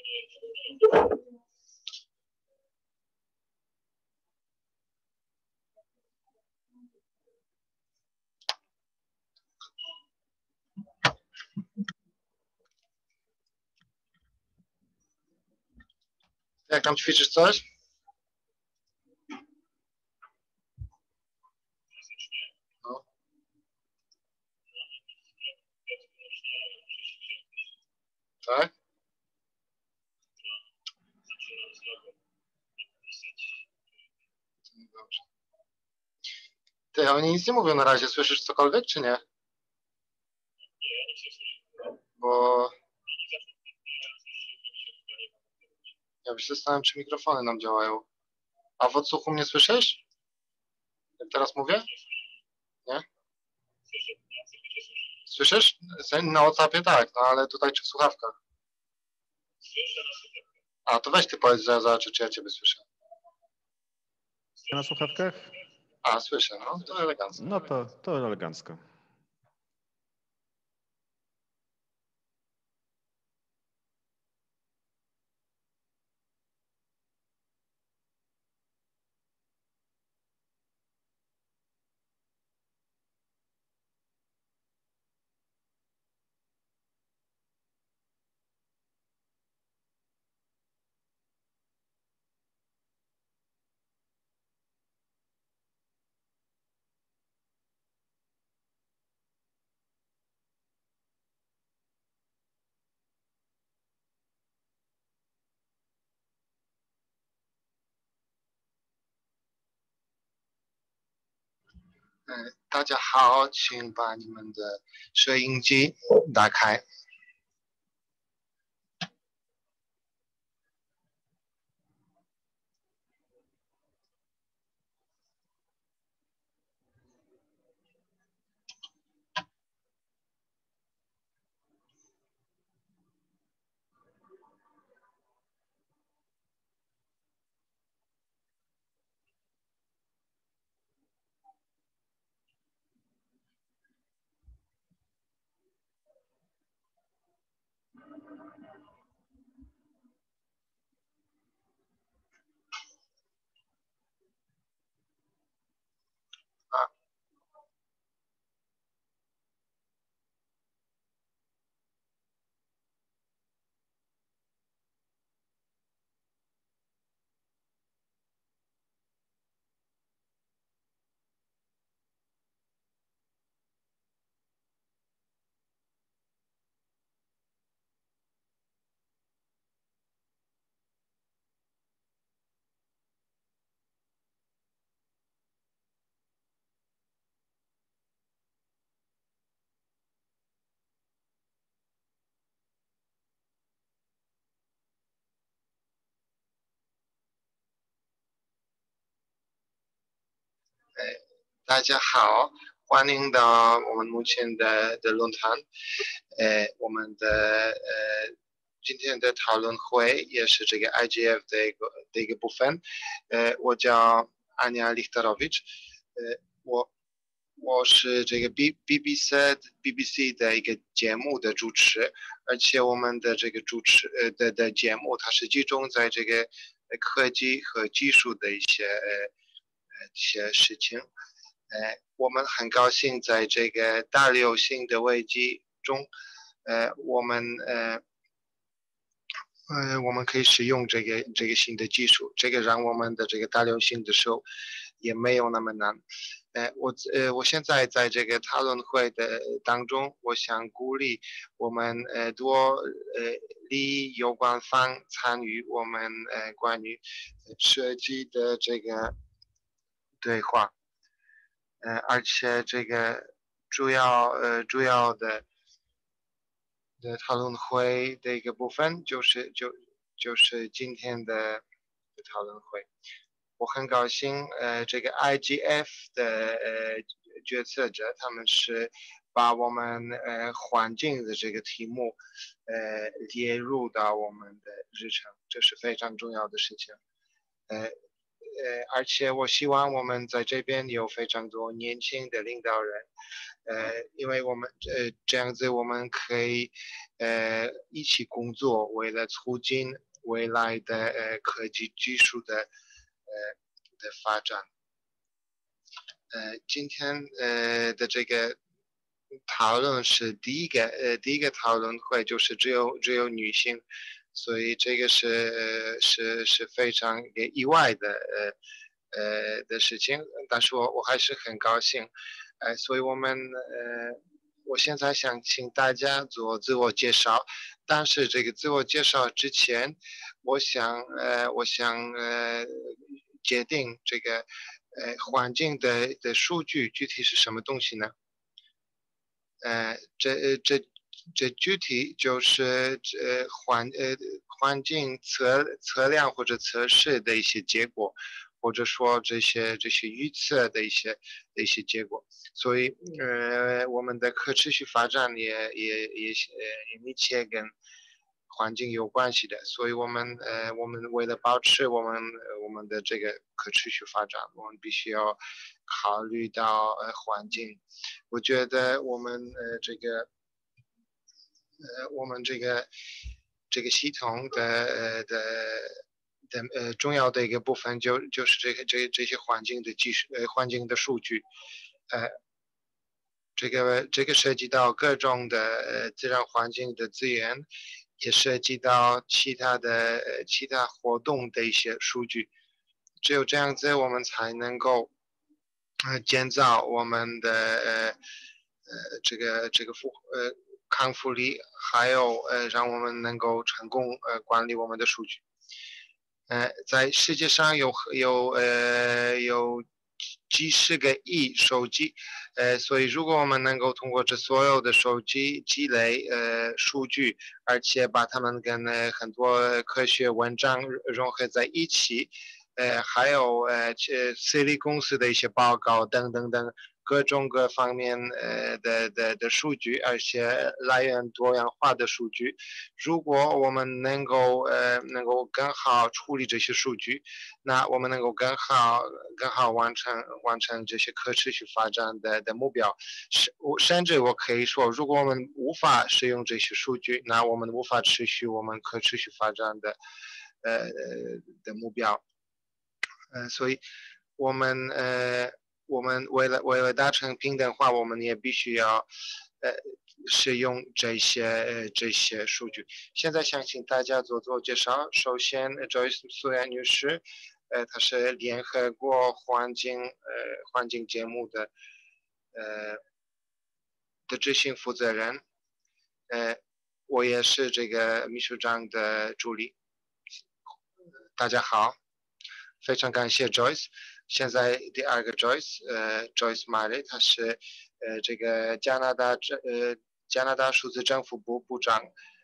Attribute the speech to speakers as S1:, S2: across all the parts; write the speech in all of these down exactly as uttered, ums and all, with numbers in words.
S1: Jak tam ćwiczysz coś? No. Tak? Dobrze. Ty, oni nic nie mówią na razie. Słyszysz cokolwiek, czy nie? Bo... Ja się zastanawiam, czy mikrofony nam działają. A w odsłuchu mnie słyszysz? Jak teraz mówię? Nie? Słyszysz? Na WhatsAppie tak, no ale tutaj czy w słuchawkach? A, to weź ty powiedz, że zobaczę, czy ja ciebie słyszę.
S2: Na słuchawkach?
S1: A, słyszę, no to elegancko.
S2: No to, to elegancko.
S1: 呃，大家好，请把你们的摄音机打开。啊。大家好，欢迎到我们目前的的论坛。呃，我们的呃今天的讨论会也是这个 I G F 的一个的一个部分。呃，我叫 Ania Lichterowicz， 呃，我我是这个 B B B C B B C 的一个节目的主持，而且我们的这个主持呃的的节目，它是集中在这个科技和技术的一些呃一些事情。呃，我们很高兴在这个大流行的危机中，呃，我们呃呃我们可以使用这个这个新的技术，这个让我们的这个大流行的时候也没有那么难。呃，我呃我现在在这个讨论会的当中，我想鼓励我们呃多呃利益有关方参与我们呃关于设计的这个对话。呃，而且这个主要呃主要的的讨论会的一个部分就是就就是今天的讨论会。我很高兴，呃，这个 I G F 的呃决策者他们是把我们呃环境的这个题目呃列入到我们的日程，这是非常重要的事情。呃呃，而且我希望我们在这边有非常多年轻的领导人，呃，因为我们呃这样子我们可以呃一起工作，为了促进未来的呃科技技术的呃的发展。呃，今天呃的这个讨论是第一个呃第一个讨论会，就是只有只有女性，所以这个是呃是是非常意外的呃呃的事情，但是我我还是很高兴，呃，所以我们呃我现在想请大家做自我介绍，但是这个自我介绍之前，我想呃我想呃界定这个呃环境的的数据具体是什么东西呢？呃，这这这具体就是呃环呃环境测测量或者测试的一些结果，或者说这些这些预测的一些的一些结果。所以呃，我们的可持续发展也也也呃也密切跟环境有关系的。所以我们呃我们为了保持我们呃我们的这个可持续发展，我们必须要考虑到呃环境。我觉得我们呃这个呃我们这个这个系统的呃的的呃重要的一个部分就就是这个这这些环境的技术呃环境的数据，呃这个这个涉及到各种的呃自然环境的资源，也涉及到其他的呃其他活动的一些数据，只有这样子我们才能够呃建造我们的呃呃这个这个复呃抗复力，还有呃让我们能够成功呃管理我们的数据。呃，在世界上有有呃有几十个亿手机，呃，所以如果我们能够通过这所有的手机积累呃数据，而且把它们跟呃很多科学文章融合在一起，呃，还有呃这私立公司的一些报告等等等各种各方面呃的的的数据，而且来源多样化的数据。如果我们能够呃能够更好处理这些数据，那我们能够更好更好完成完成这些可持续发展的的目标。是，我甚至我可以说，如果我们无法使用这些数据，那我们无法持续我们可持续发展的呃的目标。呃，所以我们呃，我们为了为了达成平等化，我们也必须要呃使用这些呃这些数据。现在想请大家做做介绍。首先，Joyce 苏妍女士，呃，她是联合国环境呃环境节目的呃的执行负责人，呃，我也是这个秘书长的助理。大家好。非常感谢 Joyce。现在第二个 Joyce，呃，Joyce Murray，他是呃这个加拿大政呃加拿大数字政府部部长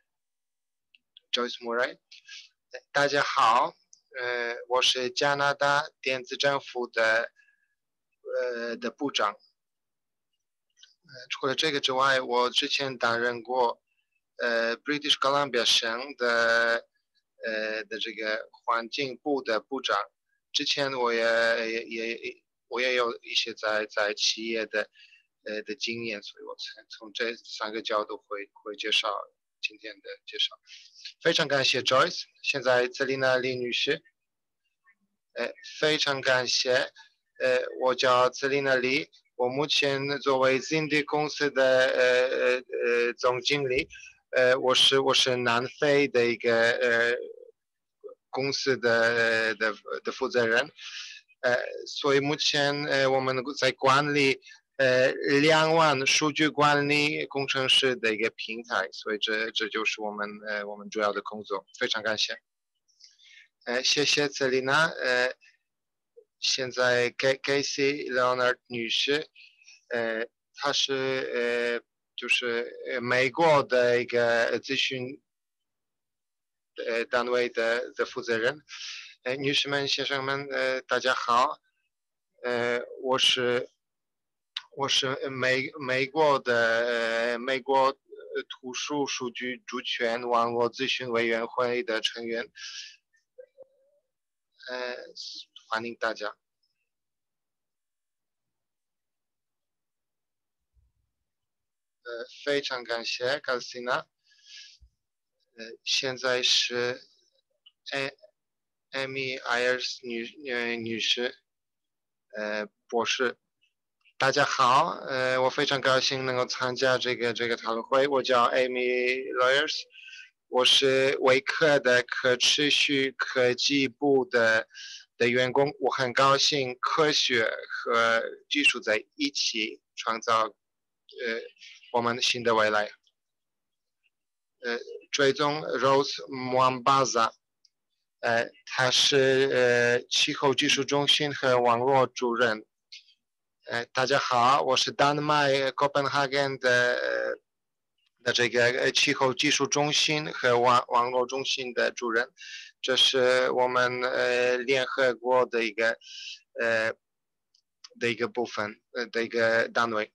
S1: Joyce Murray。大家好，呃，我是加拿大电子政府的呃的部长。呃，除了这个之外，我之前担任过呃 British Columbia 省的呃的这个环境部的部长。之前我也也也我也有一些在在企业的呃的经验，所以我从从这三个角度会会介绍今天的介绍。非常感谢 Joyce。现在泽丽娜李女士，呃，非常感谢。呃，我叫泽丽娜李，我目前作为 Zindi 公司的呃呃呃总经理，呃，我是我是南非的一个呃公司的的的负责人，呃，所以目前呃我们在管理呃两万数据管理工程师的一个平台，所以这这就是我们呃我们主要的工作，非常感谢。呃，谢谢泽丽娜。呃，现在 K Casey Leonard 女士，呃，她是呃就是呃美国的一个咨询呃单位的的负责人。呃，女士们、先生们，呃，大家好。呃，我是我是美美国的呃美国呃图书数据主权网络咨询委员会的成员。呃， 欢迎大家。呃，非常感谢高斯娜。呃，现在是艾艾米艾尔斯女女女士，呃，博士。大家好，呃，我非常高兴能够参加这个这个讨论会。我叫 Amy Lawyers， 我是微科的可持续科技部的的员工。我很高兴科学和技术在一起创造呃我们新的未来。呃，追踪 Rose Mwambaza， 呃，他是呃气候技术中心和网络主任。呃，大家好，我是丹麦 Copenhagen 的的这个呃气候技术中心和网网络中心的主任，这是我们呃联合国的一个呃的一个部分呃的一个单位。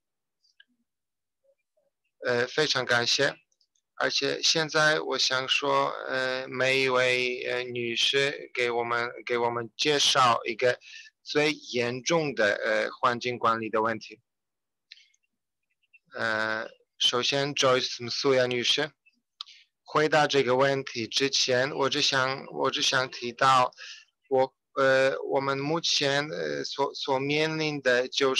S1: 呃，非常感谢。而且现在我想说，呃，每一位呃女士给我们给我们介绍一个最严重的呃环境管理的问题。呃，首先 Joyce 苏亚女士，回答这个问题之前，我只想我只想提到，我呃我们目前呃所所面临的就是。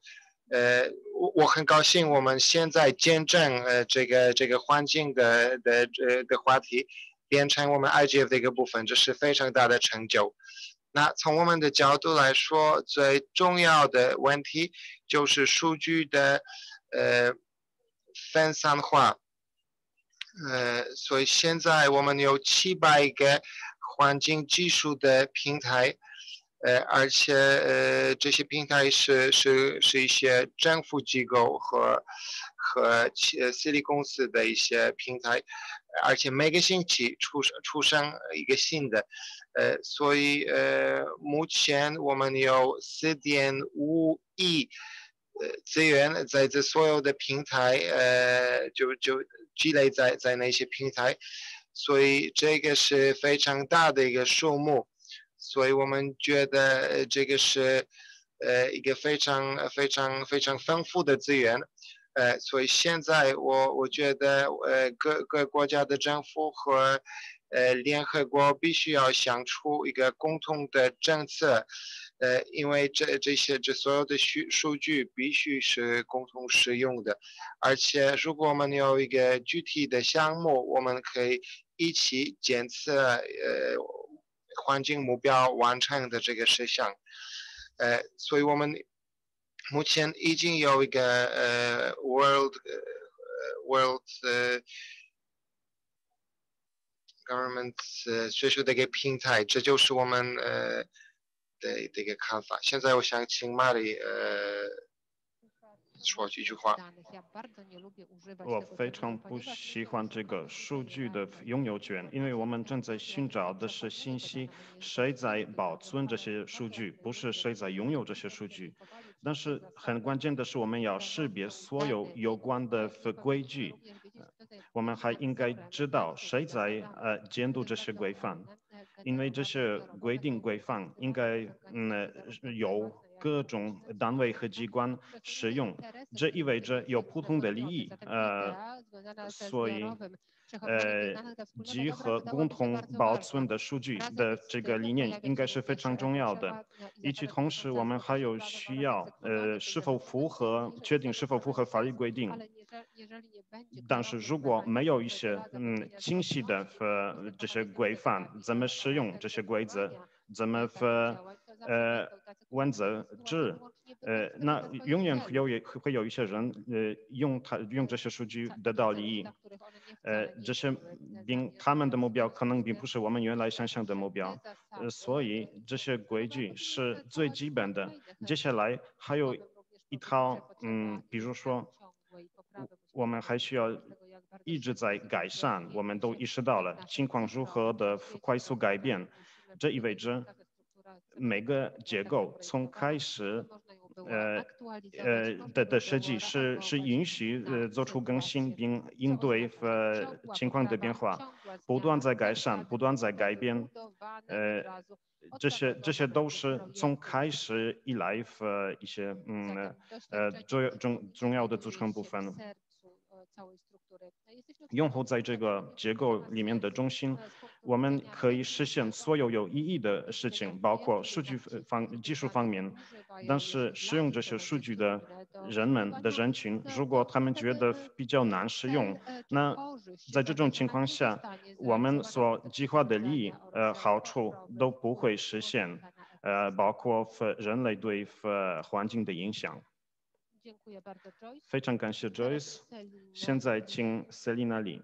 S1: 呃，我我很高兴我们现在见证呃这个这个环境的的呃的话题变成我们 I G F 的一个部分，这是非常大的成就。那从我们的角度来说，最重要的问题就是数据的呃分散化。呃，所以现在我们有七百个环境技术的平台。呃，而且呃，这些平台是是是一些政府机构和和企私立公司的一些平台，而且每个星期出出生一个新的，呃，所以呃，目前我们有四点五亿呃资源在这所有的平台，呃，就就积累在在那些平台，所以这个是非常大的一个数目。所以我们觉得这个是呃一个非常非常非常丰富的资源。呃，所以现在我我觉得呃各各国家的政府和呃联合国必须要想出一个共同的政策。呃，因为这这些这所有的数数据必须是共同使用的，而且如果我们有一个具体的项目，我们可以一起检测呃环境目标完成的这个事项。呃，所以我们目前已经有一个呃 World 呃 World 呃 Government 呃学术的一个平台，这就是我们呃的的一个看法。现在我想请玛丽呃说几句话。
S2: 我非常不喜欢这个数据的拥有权，因为我们正在寻找的是信息，谁在保存这些数据，不是谁在拥有这些数据。但是很关键的是，我们要识别所有有关的规矩，我们还应该知道谁在呃监督这些规范，因为这些规定规范应该嗯有各种单位和机关使用，这意味着有不同的利益，呃，所以呃，集合共同保存的数据的这个理念应该是非常重要的。与此同时，我们还有需要呃是否符合确定是否符合法律规定。但是如果没有一些嗯清晰的呃这些规范，怎么使用这些规则，怎么呃呃问责制，呃那永远会有会有一些人呃用它用这些数据得到利益，呃这些并他们的目标可能并不是我们原来想象的目标，呃所以这些规矩是最基本的。接下来还有一套嗯，比如说。我们还需要一直在改善，我们都意识到了情况如何的快速改变，这意味着每个结构从开始呃呃的的设计是是允许呃做出更新并应对呃情况的变化，不断在改善，不断在改变，呃，这些这些都是从开始以来呃一些嗯呃重重重要的组成部分。用户在这个结构里面的中心，我们可以实现所有有意义的事情，包括数据方技术方面。但是使用这些数据的人们的人群，如果他们觉得比较难使用，那在这种情况下，我们所计划的利益呃好处都不会实现，呃，包括人类对呃环境的影响。非常感谢 Joyce， 现在请 Selina Lee。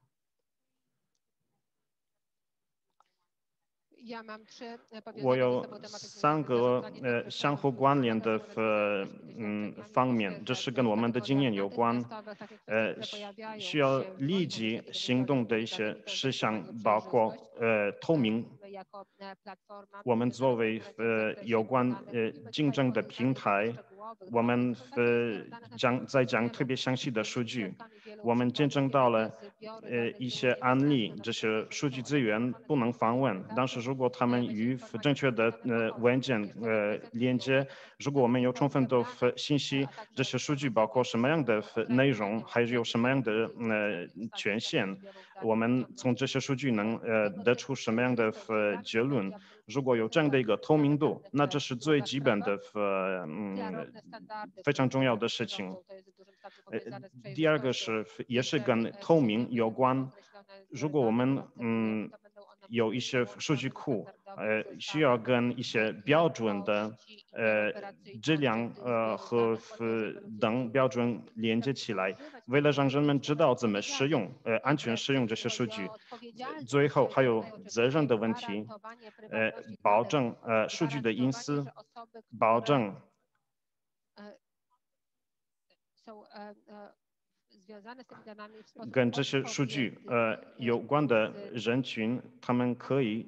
S2: 我有三个呃相互关联的呃嗯方面，这是跟我们的经验有关，呃需要立即行动的一些事项，包括呃透明。我们作为呃有关呃竞争的平台，我们呃讲在讲特别详细的数据，我们见证到了呃一些案例，这些数据资源不能访问，但是如果他们与正确的呃文件呃连接，如果我们有充分的信息，这些数据包括什么样的内容，还有什么样的呃权限，我们从这些数据能呃得出什么样的呃结论？如果有这样的一个透明度，那这是最基本的呃嗯非常重要的事情。呃，第二个是也是跟透明有关。如果我们嗯有一些数据库，呃，需要跟一些标准的呃质量呃和呃等标准连接起来，为了让人们知道怎么使用呃安全使用这些数据，最后还有责任的问题，呃，保证呃数据的隐私，保证。跟这些数据呃有关的人群，他们可以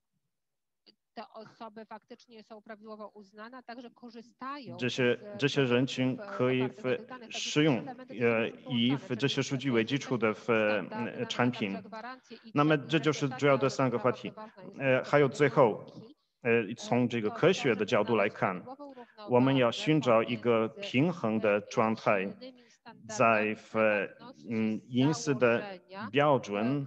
S2: 这些这些人群可以使用呃以这些数据为基础的呃产品。那么这就是主要的三个话题。呃，还有最后，呃，从这个科学的角度来看，我们要寻找一个平衡的状态，在呃嗯隐私的标准。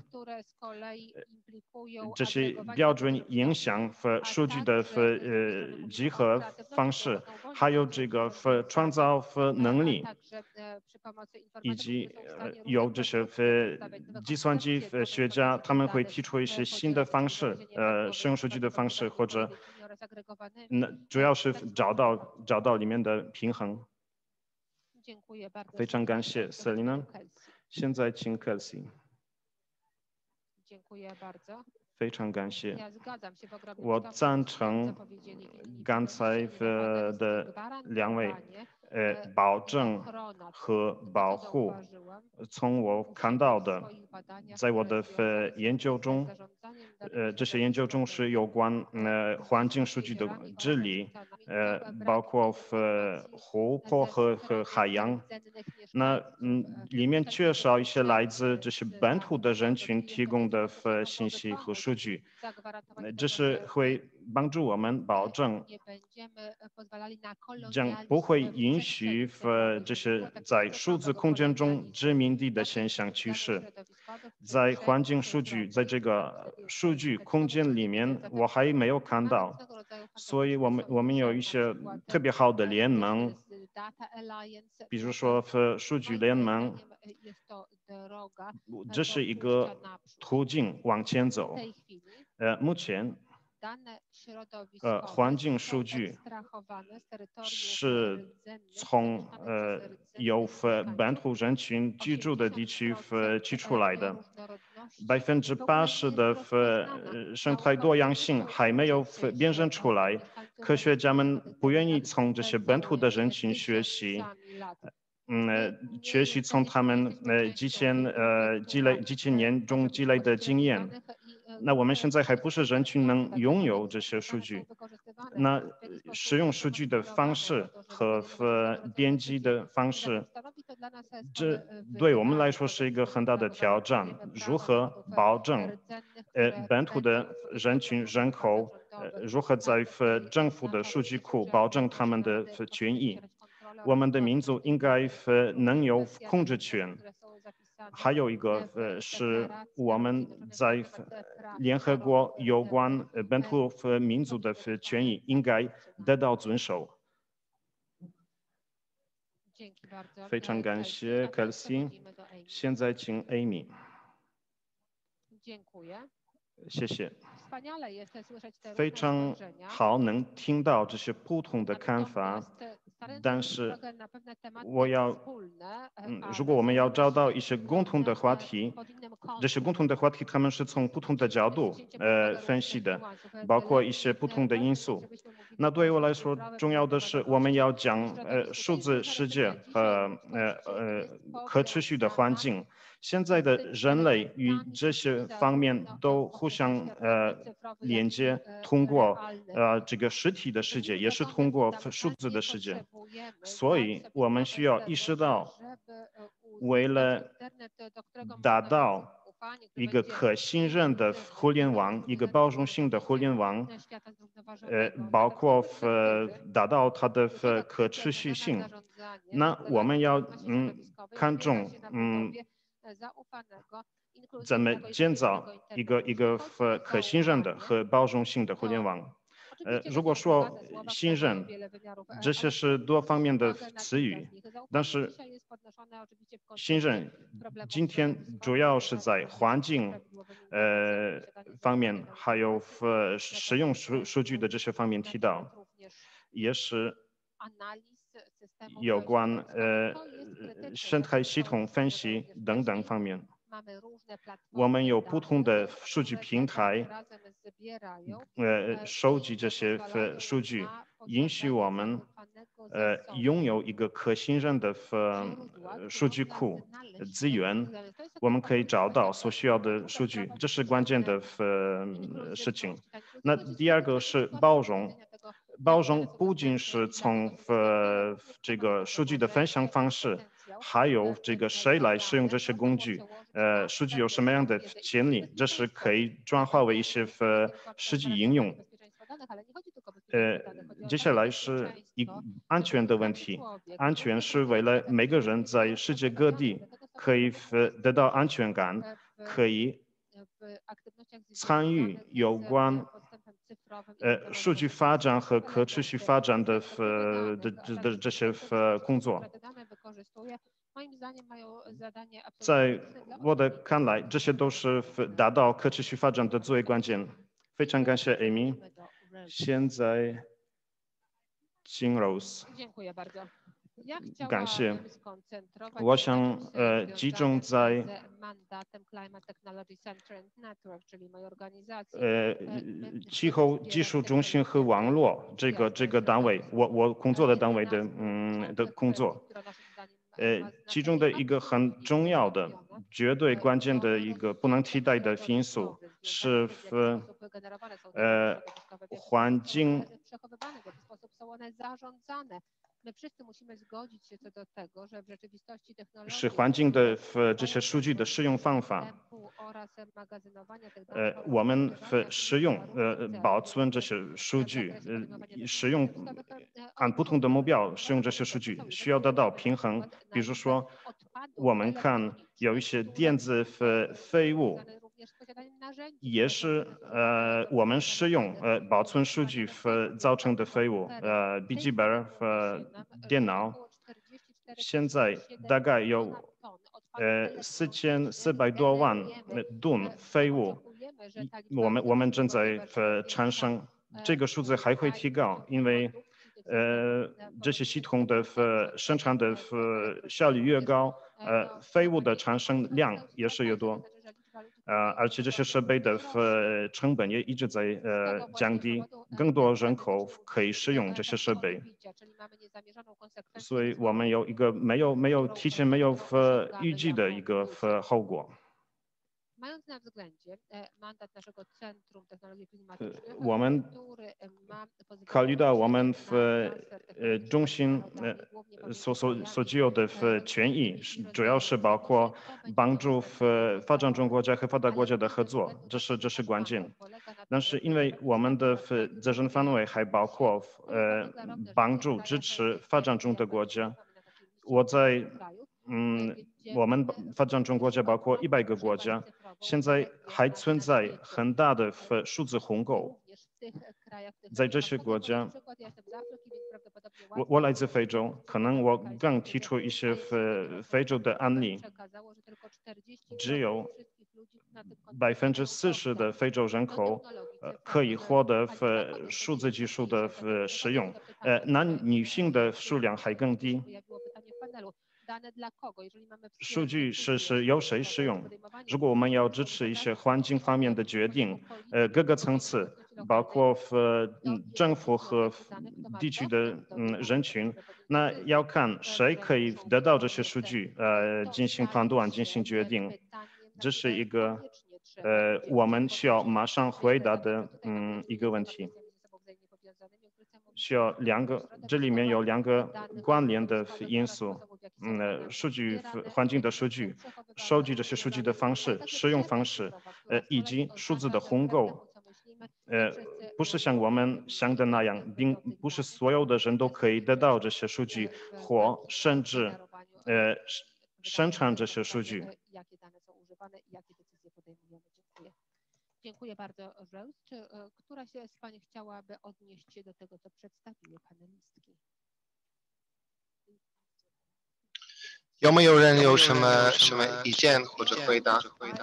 S2: 这些标准影响和数据的和呃集合方式，还有这个和创造和能力，以及呃有这些和计算机学家他们会提出一些新的方式，呃使用数据的方式，或者那主要是找到找到里面的平衡。非常感谢 Selina， 现在请 Kelsey。非常感谢，我赞成刚才的两位，呃，保证和保护。从我看到的，在我的呃研究中，呃，这些研究中是有关呃环境数据的治理，呃，包括呃湖泊和和海洋。那嗯，里面缺少一些来自这些本土的人群提供的呃信息和数据，这是会帮助我们保证，将不会允许呃这些在数字空间中殖民地的现象趋势。在环境数据在这个数据空间里面，我还没有看到，所以我们我们有一些特别好的联盟。比如说，呃，数据联盟，这是一个途径往前走。呃，目前，呃，环境数据是从呃有呃本土人群居住的地区呃取出来的，百分之八十的呃生态多样性还没有辨认出来，科学家们不愿意从这些本土的人群学习。嗯，学习从他们呃几千呃积累几千年中积累的经验。那我们现在还不是人群能拥有这些数据。那使用数据的方式和编辑的方式，这对我们来说是一个很大的挑战。如何保证呃本土的人群人口，呃如何在政府的数据库保证他们的权益？我们的民族应该能有控制权。还有一个呃，是我们在联合国有关本土和民族的权益应该得到遵守。非常感谢 Kelsey， 现在请 Amy。谢谢。非常好，能听到这些不同的看法，但是我要，嗯，如果我们要找到一些共同的话题，这些共同的话题他们是从不同的角度呃分析的，包括一些不同的因素。那对于我来说，重要的是我们要讲呃数字世界和呃呃可持续的环境。现在的人类与这些方面都互相呃连接，通过呃这个实体的世界，也是通过数字的世界。所以我们需要意识到，为了达到一个可信任的互联网，一个包容性的互联网，呃，包括呃达到它的可持续性，那我们要嗯看重嗯。怎么建造一个一个可信任的和包容性的互联网？呃，如果说信任，这些是多方面的词语，但是信任今天主要是在环境呃方面，还有呃使用数数据的这些方面提到，也是有关呃生态系统分析等等方面。我们有不同的数据平台，呃，收集这些数据，允许我们呃拥有一个可信任的呃数据库资源，我们可以找到所需要的数据，这是关键的呃事情。那第二个是包容。包容不仅是从呃这个数据的分享方式，还有这个谁来使用这些工具，呃，数据有什么样的潜力，这是可以转化为一些呃实际应用。呃，接下来是一安全的问题，安全是为了每个人在世界各地可以呃得到安全感，可以参与有关呃数据发展和可持续发展的呃的的这些呃工作。在我的看来，这些都是达到可持续发展的最关键。非常感谢 Amy。现在请 Rose。感谢。我想呃集中在呃气候技术中心和网络这个这个单位，我我工作的单位的嗯的工作。呃，其中的一个很重要的、绝对关键的一个不能替代的因素是呃环境。是环境的呃这些数据的使用方法。呃，我们使用呃保存这些数据，呃使用按不同的目标使用这些数据，需要得到平衡。比如说，我们看有一些电子废废物，也是呃我们使用呃保存数据造成的废物，呃笔记本和电脑。现在大概有呃四千四百多万吨废物，我们我们正在呃产生，这个数字还会提高，因为呃这些系统的呃生产的呃效率越高，呃废物的产生量也是越多。呃，而且这些设备的呃成本也一直在呃降低，更多人口可以使用这些设备，所以我们有一个没有没有提前没有呃预计的一个呃后果。 我们考虑到我们呃呃中心呃所所所具有的呃权益，主要是包括帮助呃发展中国家和发达国家的合作，这是这是关键。但是因为我们的呃责任范围还包括呃帮助支持发展中的国家，我在嗯我们发展中国家包括一百个国家，现在还存在很大的呃数字鸿沟。在这些国家，我我来自非洲，可能我刚提出一些非非洲的案例，只有百分之四十的非洲人口呃可以获得呃数字技术的呃使用，呃男女性的数量还更低。数据是是由谁使用？如果我们要支持一些环境方面的决定，呃，各个层次，包括呃嗯政府和地区的嗯人群，那要看谁可以得到这些数据，呃，进行判断、进行决定。这是一个呃我们需要马上回答的嗯一个问题。需要两个，这里面有两个关联的因素，嗯，数据环境的数据，收集这些数据的方式、使用方式，呃，以及数字的鸿沟，呃，不是像我们想的那样，并不是所有的人都可以得到这些数据，或甚至呃生产这些数据。
S1: Dziękuję bardzo, Rose. Czy któraś z Pań chciałaby odnieść się do tego, co przedstawiły panelistki? 有没有人有什么什么意见或者回答？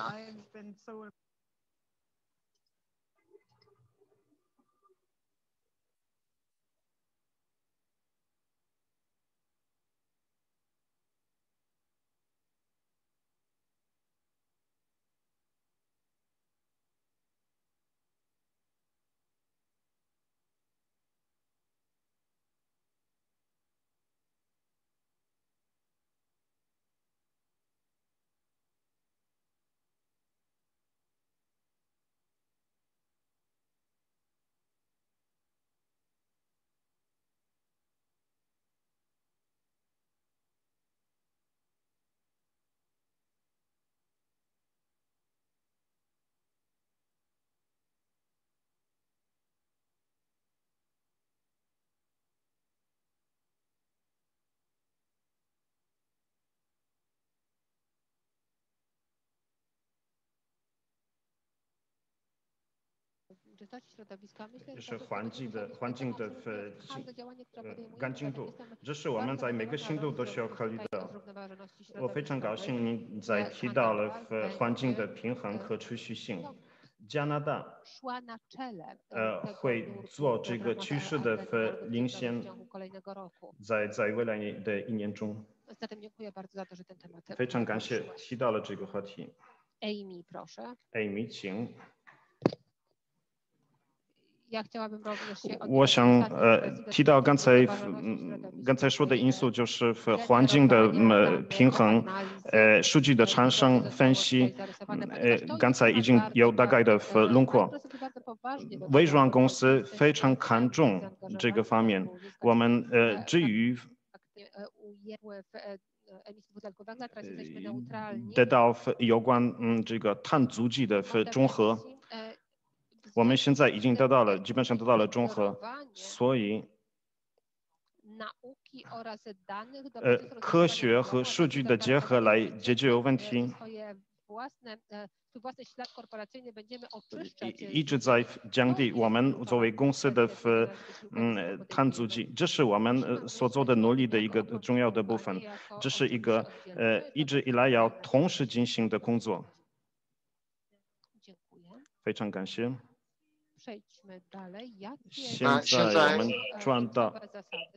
S2: 是环境的环境的呃呃干净度，这是我们在每个星度都需要考虑到。我非常高兴你在提到了呃环境的平衡和持续性。加拿大呃会做这个趋势的呃领先，在在未来的一年中。非常感谢提到了这个话题。
S1: Amy, proszę.
S2: Amy, 请。
S1: 我想呃
S2: 提到刚才嗯刚才说的因素就是环境的呃平衡，呃数据的产生分析，呃刚才已经有大概的轮廓。微软公司非常看重这个方面，我们呃至于得到有关嗯这个碳足迹的综合。我们现在已经得到了，基本上得到了综合，所以，呃，科学和数据的结合来解决问题，一一直在降低我们作为公司的嗯碳足迹，这是我们所做的努力的一个重要的部分，这是一个呃一直以来要同时进行的工作。非常感谢。现在我们转到，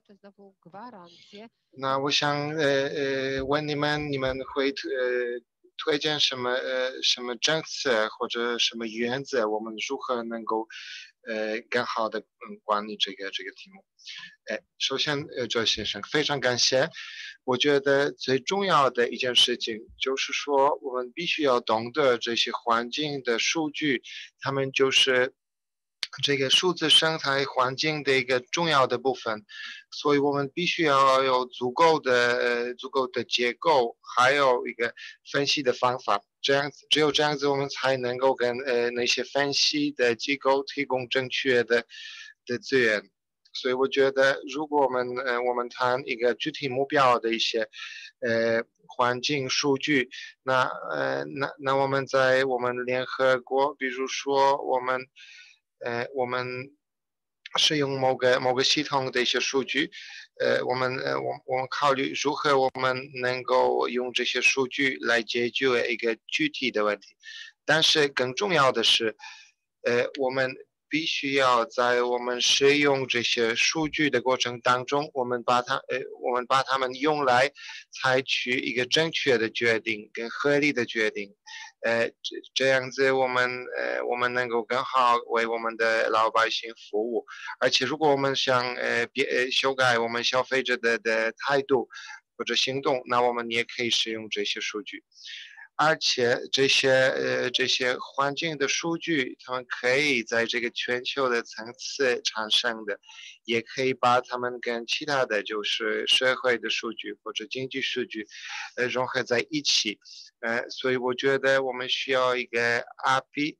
S1: 那我想呃呃问你们，你们会呃推荐什么呃什么政策或者什么原则，我们如何能够呃更好的嗯管理这个这个题目。哎，首先呃周先生非常感谢。我觉得最重要的一件事情就是说，我们必须要懂得这些环境的数据，他们就是这个数字生态环境的一个重要的部分，所以我们必须要有足够的呃足够的结构，还有一个分析的方法。这样子，只有这样子，我们才能够跟呃那些分析的机构提供正确的的资源。所以我觉得，如果我们呃我们谈一个具体目标的一些呃环境数据，那呃那那我们在我们联合国，比如说我们呃我们使用某个某个系统的一些数据，呃我们呃我我们考虑如何我们能够用这些数据来解决一个具体的问题，但是更重要的是，呃我们必须要在我们使用这些数据的过程当中，我们把它呃，我们把它们用来采取一个正确的决定跟合理的决定，呃，这这样子我们呃我们能够更好为我们的老百姓服务。而且如果我们想呃别呃修改我们消费者的的态度或者行动，那我们也可以使用这些数据。而且这些呃这些环境的数据，它们可以在这个全球的层次产生的，也可以把它们跟其他的就是社会的数据或者经济数据，呃融合在一起。呃，所以我觉得我们需要一个 R P。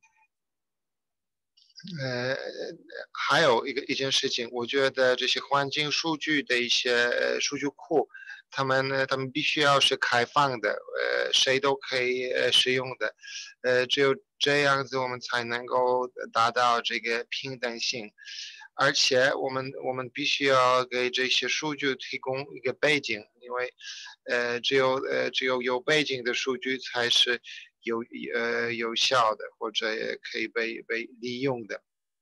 S1: 呃，还有一个一件事情，我觉得这些环境数据的一些呃数据库，他们呢，他们必须要是开放的，呃，谁都可以呃使用的，呃，只有这样子，我们才能够达到这个平等性。而且我们我们必须要给这些数据提供一个背景，因为呃，只有呃只有有背景的数据才是有呃有效的，或者也可以被被利用的。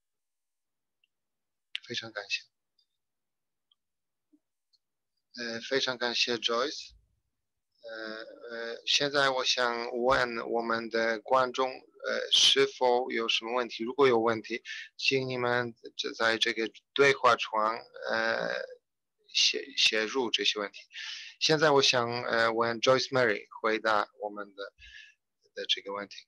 S1: 非常感谢。呃，非常感谢 Joyce。呃呃，现在我想问我们的观众，呃，是否有什么问题？如果有问题，请你们就在这个对话窗，呃，写写入这些问题。现在我想，呃，问 Joyce Mary 回答我们的的这个问题。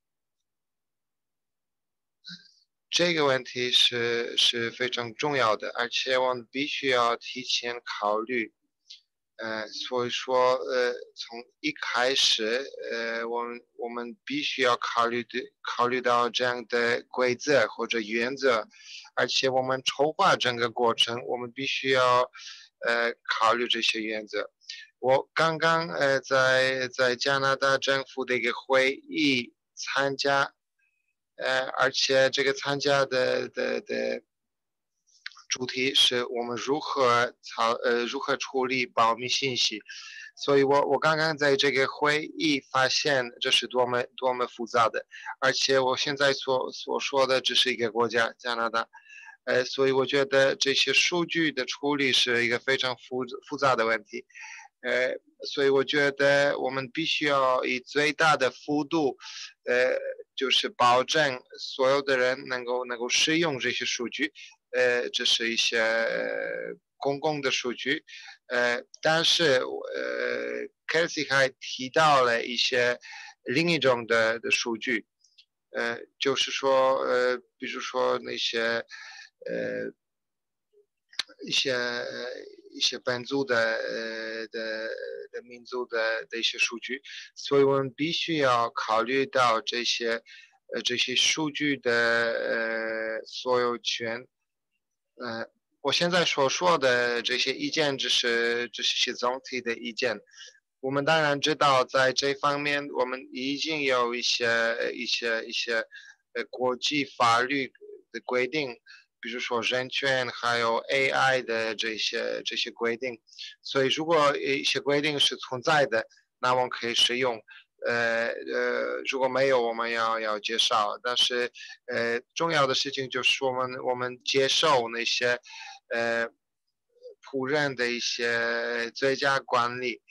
S1: 这个问题是是非常重要的，而且我们必须要提前考虑。呃，所以说，呃，从一开始，呃，我们我们必须要考虑的考虑到这样的规则或者原则，而且我们筹划整个过程，我们必须要呃考虑这些原则。我刚刚呃在在加拿大政府的一个会议参加，呃，而且这个参加的的的主题是我们如何操呃如何处理保密信息，所以我我刚刚在这个会议发现这是多么多么复杂的，而且我现在所所说的只是一个国家加拿大，呃，所以我觉得这些数据的处理是一个非常复复杂的问题，呃，所以我觉得我们必须要以最大的幅度，呃，就是保证所有的人能够能够使用这些数据。呃，这是一些呃公共的数据，呃，但是呃 k e l s e y 还提到了一些另一种的的数据，呃，就是说呃，比如说那些呃一些一些本族的呃的的民族的的一些数据，所以我们必须要考虑到这些呃这些数据的呃所有权。呃，我现在所说的这些意见只是只是些总体的意见。我们当然知道，在这方面，我们已经有一些一些一些呃国际法律的规定，比如说人权还有 A I 的这些这些规定。所以，如果一些规定是存在的，那我们可以使用。呃呃，如果没有，我们要要介绍。但是，呃，重要的事情就是我们我们接受那些，呃，仆人的一些最佳管理。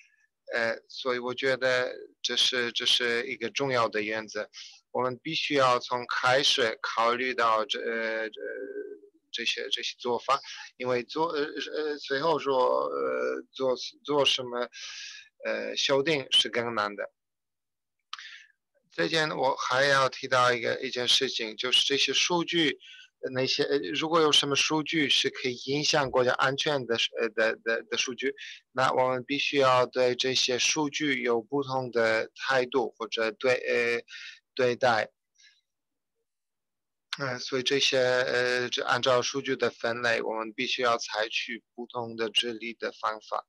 S1: 呃，所以我觉得这是这是一个重要的原则。我们必须要从开始考虑到这呃这这些这些做法，因为做呃呃最后说呃做做什么呃修订是更难的。这件我还要提到一个一件事情，就是这些数据，那些如果有什么数据是可以影响国家安全的呃的的的数据，那我们必须要对这些数据有不同的态度或者对呃对待。呃，所以这些呃，这按照数据的分类，我们必须要采取不同的治理的方法。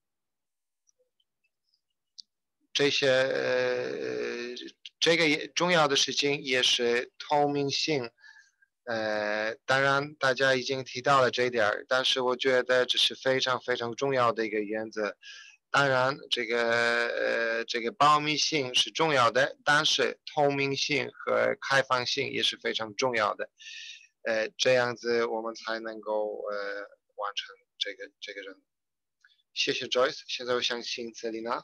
S1: 这些呃，这个也重要的事情也是透明性。呃，当然大家已经提到了这一点儿，但是我觉得这是非常非常重要的一个原则。当然，这个呃，这个保密性是重要的，但是透明性和开放性也是非常重要的。呃，这样子我们才能够呃完成这个这个任务。谢谢 Joyce，现在我想请 Selina。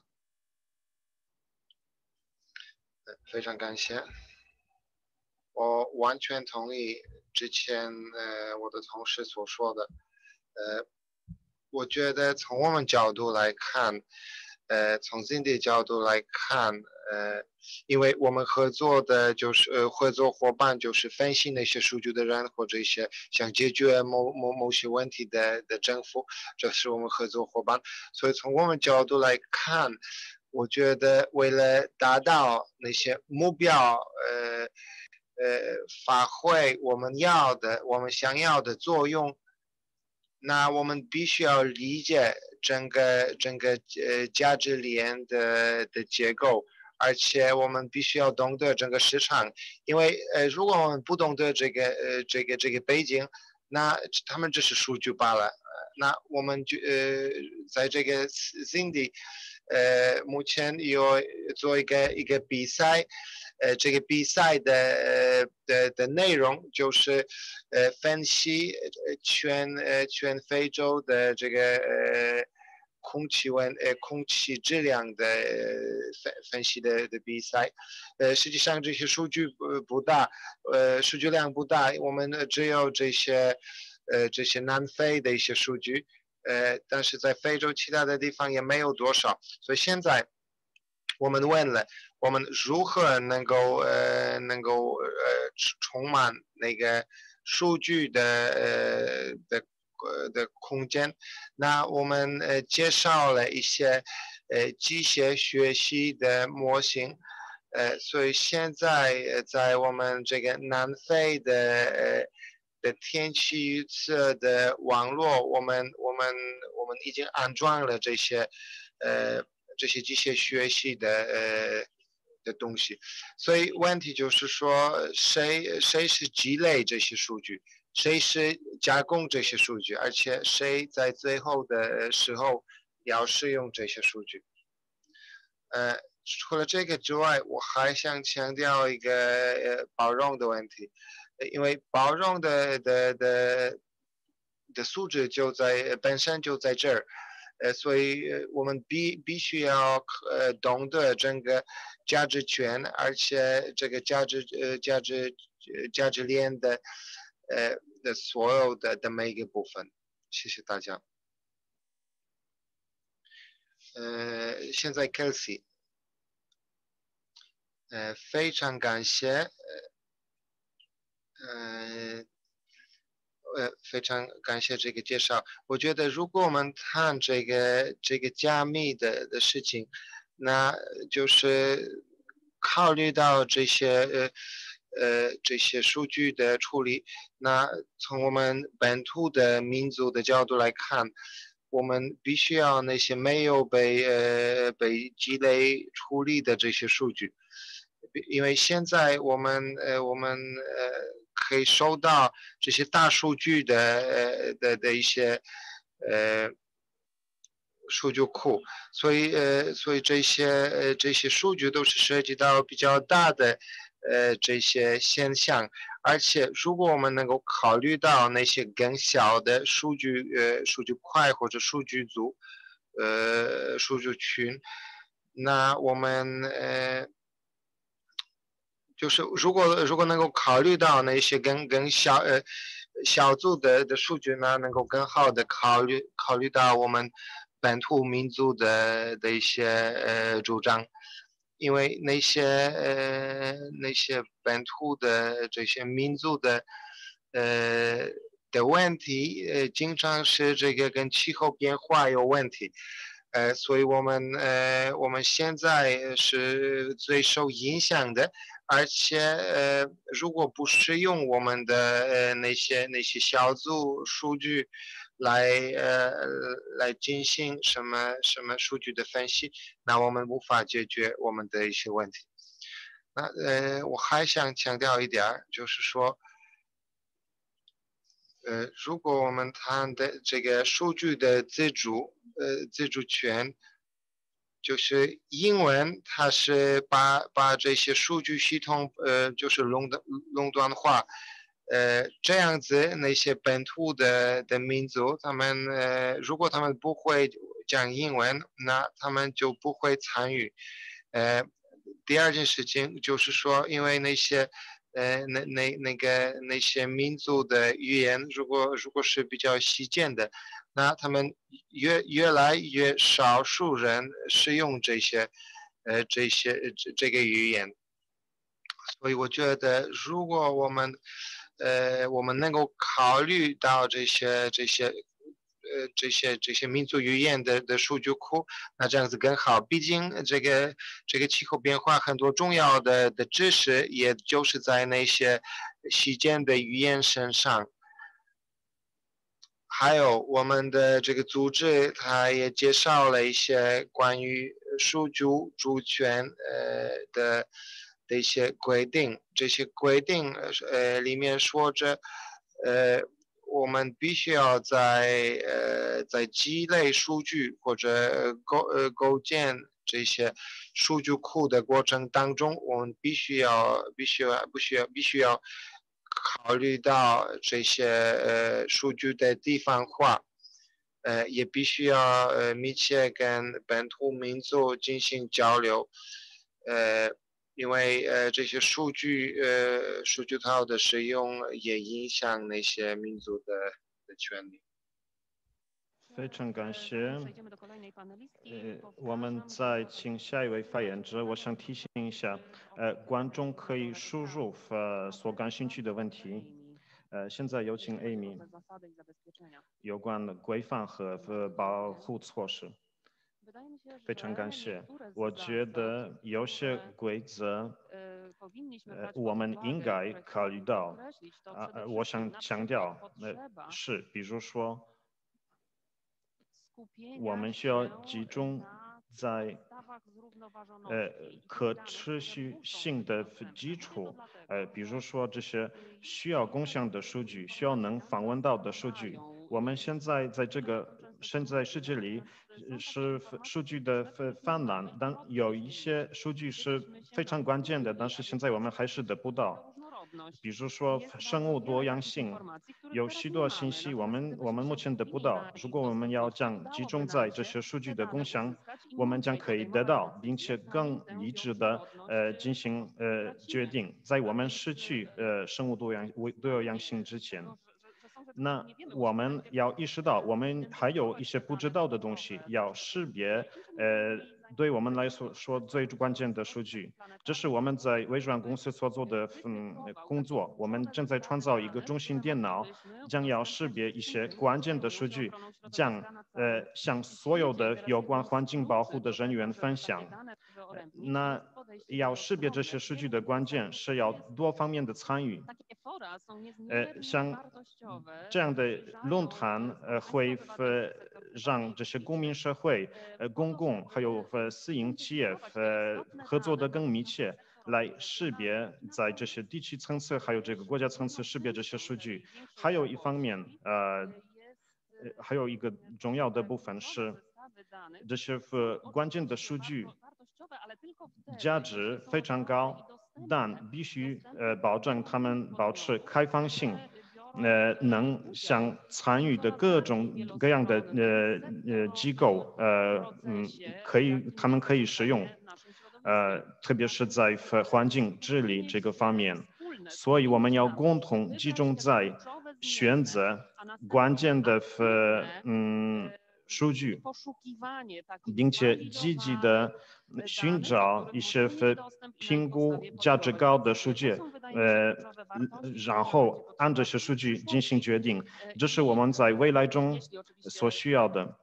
S1: 非常感谢，我完全同意之前呃我的同事所说的，呃，我觉得从我们角度来看，呃，从 Cindy 角度来看，呃，因为我们合作的就是呃合作伙伴就是分析那些数据的人或者一些想解决某某某些问题的的政府，这是我们合作伙伴，所以从我们角度来看。我觉得为了达到那些目标，呃呃，发挥我们要的、我们想要的作用，那我们必须要理解整个整个呃价值链的的结构，而且我们必须要懂得整个市场，因为呃，如果我们不懂得这个呃这个这个背景，那他们只是数据罢了。那我们就呃在这个 Cindy。呃，目前有做一个一个比赛，呃，这个比赛的的的内容就是呃分析全呃全非洲的这个呃空气温呃空气质量的分分析的的比赛，呃，实际上这些数据不不大，呃，数据量不大，我们只有这些呃这些南非的一些数据。呃，但是在非洲其他的地方也没有多少，所以现在我们问了，我们如何能够呃能够呃充满那个数据的呃的呃的空间？那我们呃介绍了一些呃机械学习的模型。呃，所以现在呃在我们这个南非的呃的天气预测的网络，我们我们我们已经安装了这些呃这些机械学习的呃的东西，所以问题就是说谁谁是积累这些数据，谁是加工这些数据，而且谁在最后的时候要使用这些数据。呃，除了这个之外，我还想强调一个呃包容的问题，因为包容的的的的素质就在本身就在这儿，呃，所以我们必必须要呃懂得整个价值圈，而且这个价值呃价值呃价值链的呃的所有的的每一个部分。谢谢大家。呃，现在 Kelsey。呃，非常感谢，呃呃，非常感谢这个介绍。我觉得，如果我们看这个这个加密的的事情，那就是考虑到这些呃呃这些数据的处理，那从我们本土的民族的角度来看，我们必须要那些没有被呃被积累处理的这些数据。因为现在我们呃我们呃可以收到这些大数据的呃的的一些呃数据库，所以呃所以这些呃这些数据都是涉及到比较大的呃这些现象，而且如果我们能够考虑到那些更小的数据呃数据块或者数据组。 呃数据群。那我们呃就是如果如果能够考虑到那些跟跟小呃小组的的数据呢，能够更好的考虑考虑到我们本土民族的的一些呃主张，因为那些呃那些本土的这些民族的呃的问题，呃经常是这个跟气候变化有问题。呃，所以我们呃我们现在是最受影响的。而且呃，如果不使用我们的呃那些那些小组数据来呃来进行什么什么数据的分析，那我们无法解决我们的一些问题。那呃，我还想强调一点儿，就是说，呃，如果我们谈的这个数据的自主呃自主权，就是英文，它是把把这些数据系统，呃，就是垄断垄断化，呃，这样子那些本土的的民族，他们呃，如果他们不会讲英文，那他们就不会参与。呃，第二件事情就是说，因为那些呃那那那个那些民族的语言，如果如果是比较稀见的。那他们越越来越少数人使用这些，呃，这些这这个语言，所以我觉得，如果我们，呃，我们能够考虑到这些这些，呃，这些这些民族语言的的数据库，那这样子更好。毕竟这个这个气候变化很多重要的的知识，也就是在那些稀见的语言身上。还有我们的这个组织，它也介绍了一些关于数据主权呃的的一些规定。这些规定呃里面说着，呃我们必须要在呃在积累数据或者构呃构建这些数据库的过程当中，我们必须要必须要必须要必须要考虑到这些呃数据的地方化，呃也必须要呃密切跟本土民族进行交流，呃因为呃这些数据呃数据套的使用也影响那些民族的的权利。
S2: 非常感谢。呃，我们再请下一位发言者。我想提醒一下，呃，观众可以输入呃所感兴趣的问题。呃，现在有请 Amy，有关的规范和和保护措施。非常感谢。我觉得有些规则，呃，我们应该考虑到。啊、呃，我想强调，呃，是，比如说。我们需要集中在呃可持续性的基础，呃，比如说这些需要共享的数据，需要能访问到的数据。我们现在在这个现在世界里是数据的泛滥，但有一些数据是非常关键的，但是现在我们还是得不到。比如说生物多样性，有许多信息我们我们目前得不到。如果我们要将集中在这些数据的共享，我们将可以得到，并且更理智的呃进行呃决定，在我们失去呃生物多样多样性之前。那我们要意识到，我们还有一些不知道的东西，要识别，呃，对我们来说说最关键的数据。这是我们在微软公司所做的嗯工作。我们正在创造一个中心电脑，将要识别一些关键的数据，将呃向所有的有关环境保护的人员分享。呃、那要识别这些数据的关键是要多方面的参与。呃，像这样的论坛，呃，会呃让这些公民社会、呃公共还有呃私营企业呃合作的更密切，来识别在这些地区层次还有这个国家层次识别这些数据。还有一方面，呃，呃还有一个重要的部分是这些呃关键的数据价值非常高，但必须呃保证它们保持开放性。 呃能想参与的各种各样的呃呃机构，呃嗯可以他们可以使用，呃特别是在环境治理这个方面，所以我们要共同集中在选择关键的嗯数据，并且积极的寻找一些评估价值高的数据，呃，然后按这些数据进行决定，这是我们在未来中所需要的。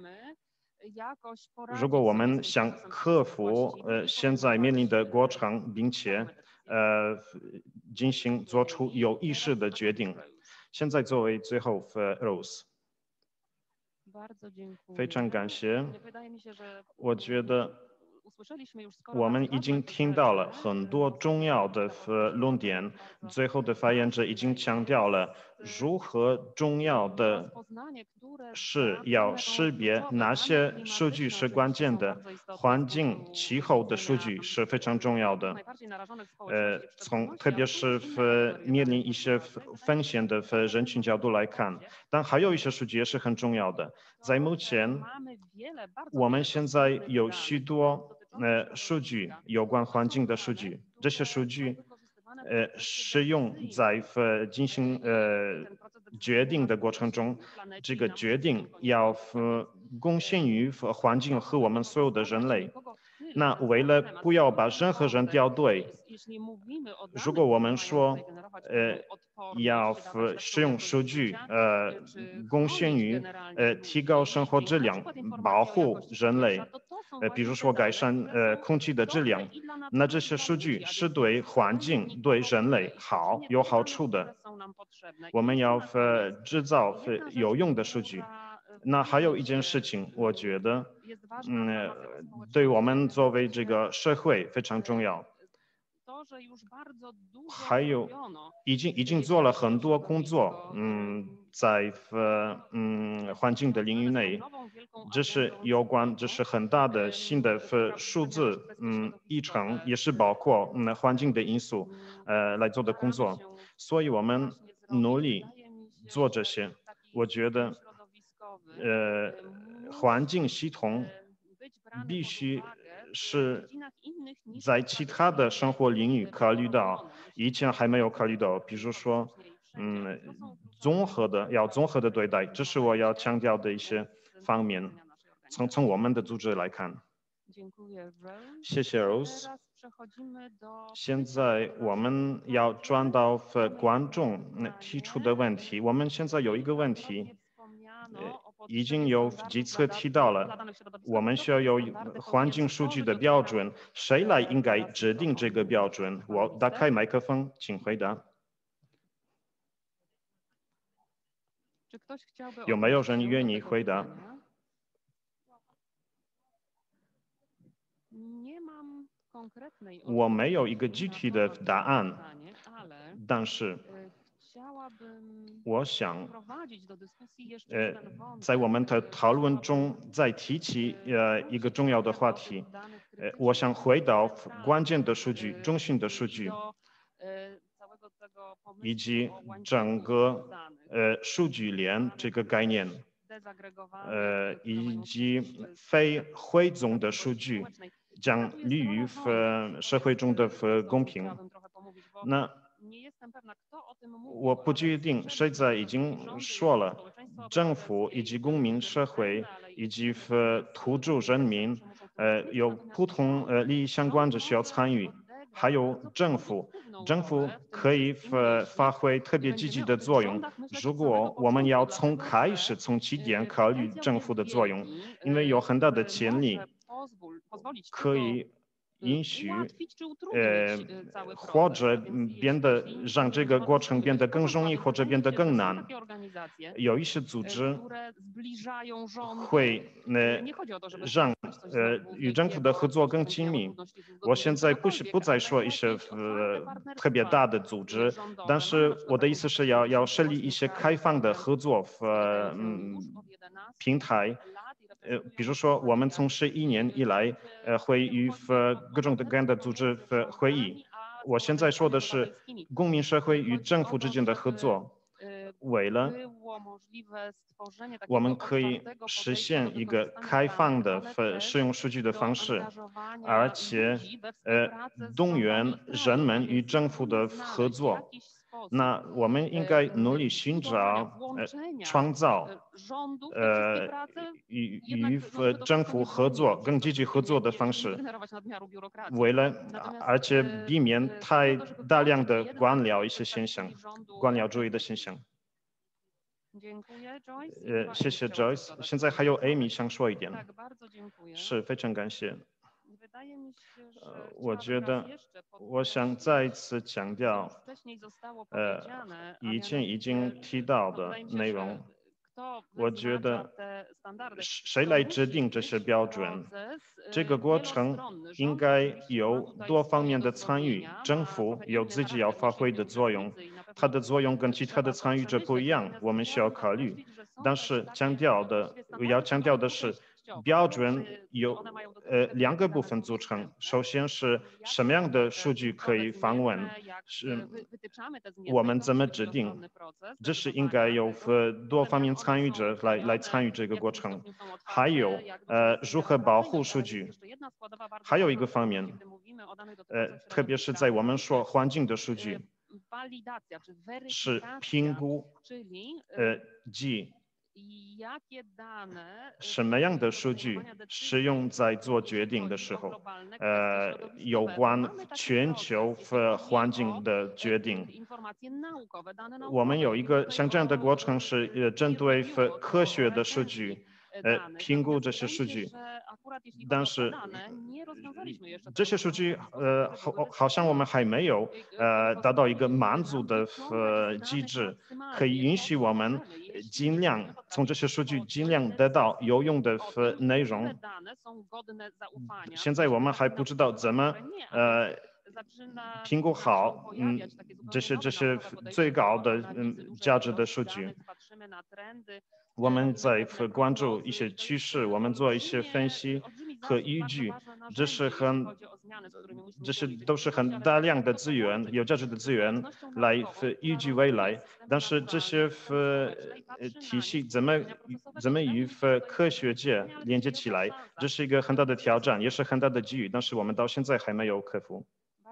S2: 如果我们想克服呃现在面临的过程，并且呃进行做出有意识的决定，现在作为最后呃 Rose， 非常感谢，我觉得我们已经听到了很多重要的论点，最后的发言者已经强调了如何重要的是要识别哪些数据是关键的，环境、气候的数据是非常重要的。呃，从特别是面临一些风险的人群角度来看，但还有一些数据也是很重要的。在目前，我们现在有许多呃数据有关环境的数据，这些数据呃使用在呃进行呃决定的过程中，这个决定要呃贡献于环境和我们所有的人类。那为了不要把任何人掉队，如果我们说呃要使用数据呃贡献于呃提高生活质量、保护人类，呃比如说改善呃空气的质量，那这些数据是对环境、对人类好有好处的。我们要呃制造有用的数据。那还有一件事情，我觉得，嗯，对我们作为这个社会非常重要。还有，已经已经做了很多工作，嗯，在呃嗯环境的领域内，这是有关，这是很大的新的呃数字，嗯，议程也是包括嗯环境的因素，呃来做的工作，所以我们努力做这些。我觉得，呃，环境系统必须是在其他的生活领域考虑到，以前还没有考虑到，比如说，嗯，综合的要综合的对待，这是我要强调的一些方面。从从我们的组织来看，谢谢 Rose。现在我们要转到观众提出的问题。我们现在有一个问题，呃，已经有几次提到了，我们需要有环境数据的标准，谁来应该制定这个标准？我打开麦克风，请回答。有没有人愿意回答？我没有一个具体的答案，但是我想，呃，在我们的讨论中再提起呃一个重要的话题，呃，我想回到关键的数据、中心的数据，以及整个呃数据链这个概念。呃，以及非汇总的数据，将利于呃社会中的呃公平。那我不确定，现在已经说了，政府以及公民社会以及呃土著人民，呃有不同呃利益相关的需要参与。还有政府，政府可以发发挥特别积极的作用。如果我们要从开始从起点考虑政府的作用，因为有很大的潜力，可以允许呃或者变得让这个过程变得更容易，或者变得更难。有一些组织会呃让呃与政府的合作更亲密。我现在不是不再说一些呃特别大的组织，但是我的意思是要要设立一些开放的合作呃嗯平台。呃，比如说我们从十一年以来，呃，会与呃各种各样的组织呃会议。我现在说的是公民社会与政府之间的合作。 为了我们可以实现一个开放的使用数据的方式，而且呃动员人们与政府的合作。那我们应该努力寻找呃创造呃与与政府合作更积极合作的方式，为了而且避免太大量的官僚一些现象，官僚主义的现象。呃，谢谢 Joyce。现在还有 Amy 想说一点。是，非常感谢。呃，我觉得我想再次强调，呃，以前已经提到的内容。我觉得谁来制定这些标准？这个过程应该有多方面的参与，政府有自己要发挥的作用，它的作用跟其他的参与者不一样，我们需要考虑。但是强调的，我要强调的是，标准有呃两个部分组成。首先是什么样的数据可以访问，是我们怎么制定，这是应该有多方面参与者来来参与这个过程。还有呃如何保护数据，还有一个方面，呃特别是在我们说环境的数据，是评估呃即什么样的数据使用在做决定的时候，呃，有关全球和环境的决定。我们有一个像这样的过程是呃针对科学的数据，呃评估这些数据，但是这些数据呃好好像我们还没有呃达到一个满足的呃机制，可以允许我们尽量从这些数据尽量得到有用的内容。现在我们还不知道怎么呃评估好，嗯，这些这些最高的嗯价值的数据。我们在关注一些趋势，我们做一些分析和依据，这是很，这是都是很大量的资源，有价值的资源来依据未来。但是这些呃体系怎么怎么与科学界连接起来，这是一个很大的挑战，也是很大的机遇，但是我们到现在还没有克服。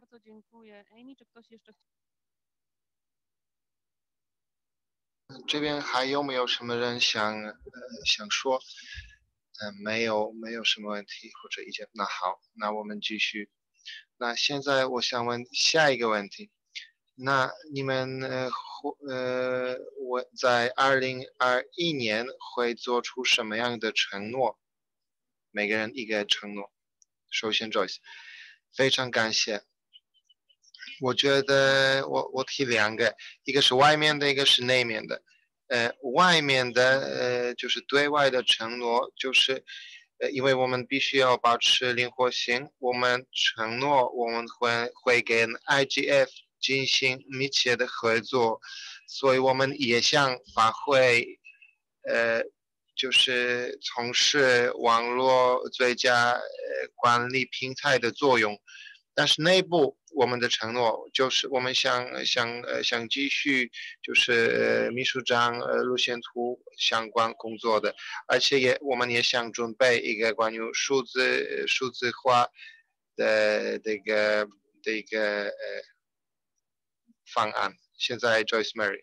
S1: 这边还有没有什么人想呃想说？嗯、呃，没有，没有什么问题或者意见。那好，那我们继续。那现在我想问下一个问题。那你们呃呃，我在二零二一年会做出什么样的承诺？每个人一个承诺。首先 Joyce，非常感谢。我觉得我我提两个，一个是外面的，一个是内面的。呃，外面的呃就是对外的承诺，就是呃因为我们必须要保持灵活性，我们承诺我们会会跟 I G F 进行密切的合作，所以我们也想发挥呃就是从事网络最佳呃管理平台的作用。但是内部我们的承诺就是我们想想呃想继续就是呃秘书长呃路线图相关工作的，而且也我们也想准备一个关于数字数字化的这个这个呃方案。现在 Joyce Mary，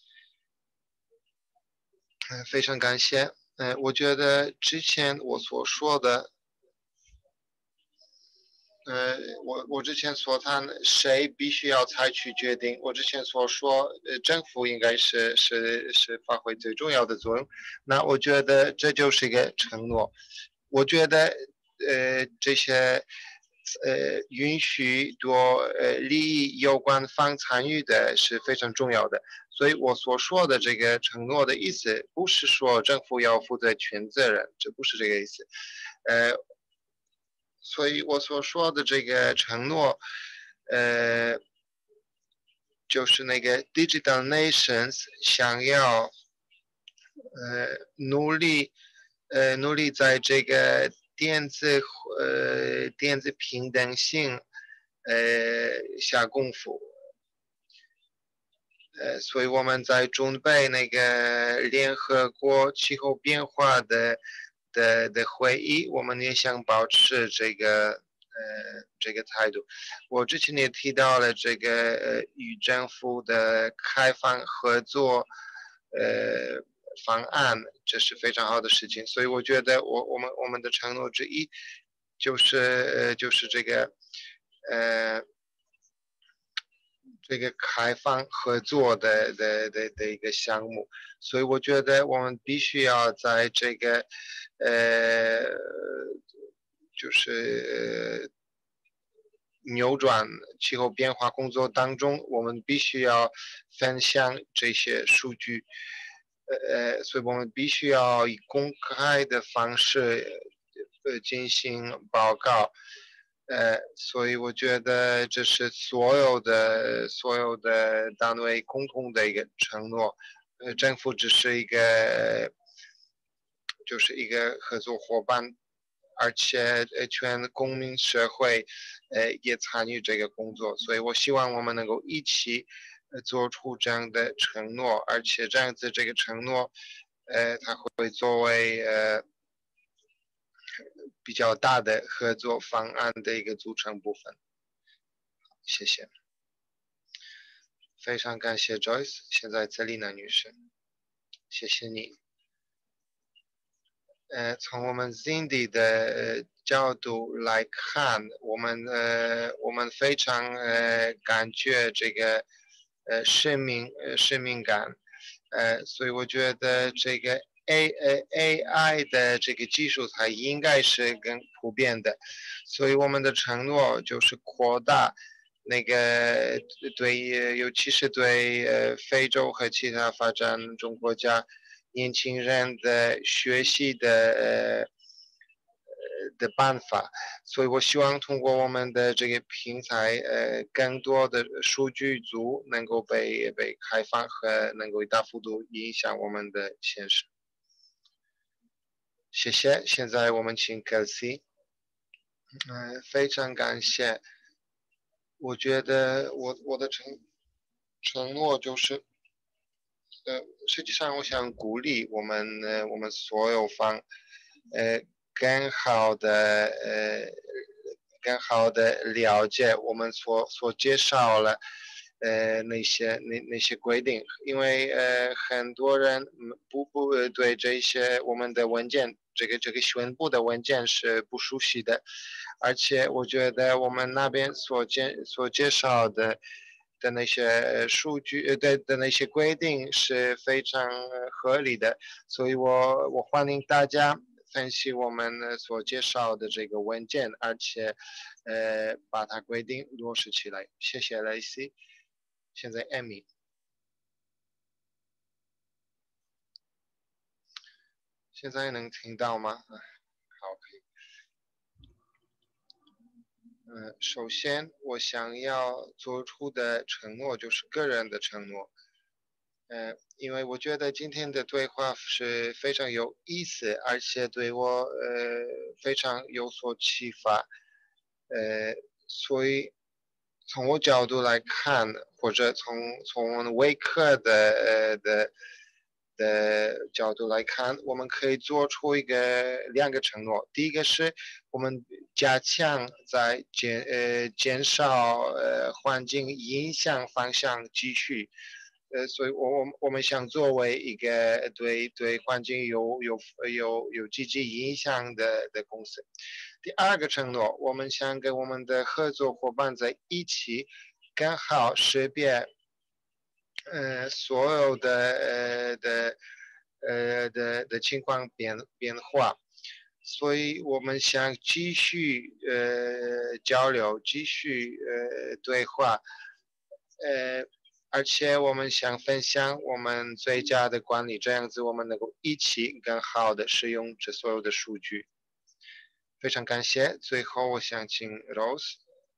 S1: 呃非常感谢。呃，我觉得之前我所说的。呃，我我之前所谈，谁必须要采取决定？我之前所说，呃，政府应该是是是发挥最重要的作用。那我觉得这就是一个承诺。我觉得，呃，这些呃允许多呃利益有关方参与的是非常重要的。所以我所说的这个承诺的意思，不是说政府要负责全责任，这不是这个意思。呃。所以我所说的这个承诺，呃，就是那个 digital nations 想要，呃，努力，呃，努力在这个电子，呃，电子平等性，呃，下功夫。 呃，所以我们在准备那个联合国气候变化的的的会议，我们也想保持这个呃这个态度。我之前也提到了这个呃与政府的开放合作呃方案，这是非常好的事情。所以我觉得我我们我们的承诺之一就是呃就是这个呃。这个开放合作的的的的一个项目，所以我觉得我们必须要在这个呃，就是扭转气候变化工作当中，我们必须要分享这些数据，呃，所以我们必须要以公开的方式呃进行报告。呃，所以我觉得这是所有的所有的单位共同的一个承诺，呃，政府只是一个就是一个合作伙伴，而且呃全公民社会呃也参与这个工作，所以我希望我们能够一起呃做出这样的承诺，而且这样子这个承诺，呃，它会作为呃。比较大的合作方案的一个组成部分。谢谢，非常感谢 Joyce。现在泽丽娜女士，谢谢你。呃，从我们 Cindy 的角度来看，我们呃，我们非常呃感觉这个呃使命呃使命感，呃，所以我觉得这个 A 呃 A I 的这个技术它应该是更普遍的，所以我们的承诺就是扩大那个对，尤其是对呃非洲和其他发展中国家年轻人的学习的呃的办法，所以我希望通过我们的这个平台，呃，更多的数据组能够被被开放和能够大幅度影响我们的现实。谢谢，现在我们请 Kelsey。嗯、呃，非常感谢。我觉得我我的承承诺就是，呃，实际上我想鼓励我们呃我们所有方，呃，更好的呃更好的了解我们所所介绍了呃那些那那些规定，因为呃很多人不不对这些我们的文件这个这个宣布的文件是不熟悉的，而且我觉得我们那边所介所介绍的的那些数据的的那些规定是非常合理的，所以我我欢迎大家分析我们所介绍的这个文件，而且呃把它规定落实起来。谢谢雷西。现在艾米，现在能听到吗？好，可以。呃，首先我想要做出的承诺就是个人的承诺。呃，因为我觉得今天的对话是非常有意思，而且对我呃非常有所启发。呃，所以从我角度来看，或者从从微课的呃的的角度来看，我们可以做出一个两个承诺。第一个是我们加强在减呃减少呃环境影响方向继续。呃，所以我我我们想作为一个对对环境有有有有积极影响的的公司。第二个承诺，我们想跟我们的合作伙伴在一起，更好识别呃所有的呃的呃的的情况变变化。所以我们想继续呃交流，继续呃对话，呃，而且我们想分享我们最佳的管理，这样子我们能够一起更好的使用这所有的数据。非常感谢。最后，我想请 Rose。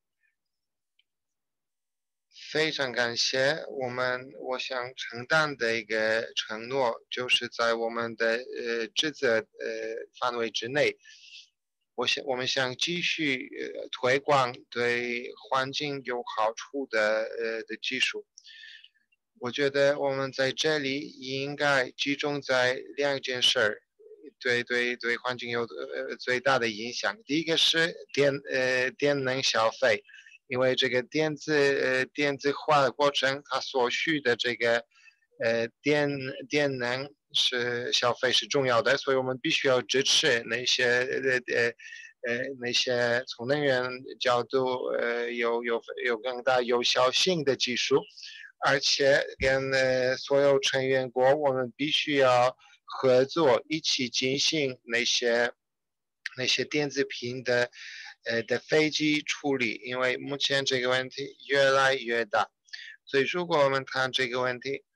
S1: 非常感谢我们，我想承担的一个承诺，就是在我们的呃职责呃范围之内，我想我们想继续呃推广对环境有好处的呃的技术。 我觉得我们在这里应该集中在两件事儿，对对对环境有呃最大的影响。第一个是电呃电能消费，因为这个电子呃电子化的过程，它所需的这个呃电电能是消费是重要的，所以我们必须要支持那些呃呃呃那些从能源角度呃有有有更大有效性的技术。而且跟呃所有成员国，我们必须要合作，一起进行那些那些电子屏的呃的飞机处理，因为目前这个问题越来越大，所以如果我们谈这个问题，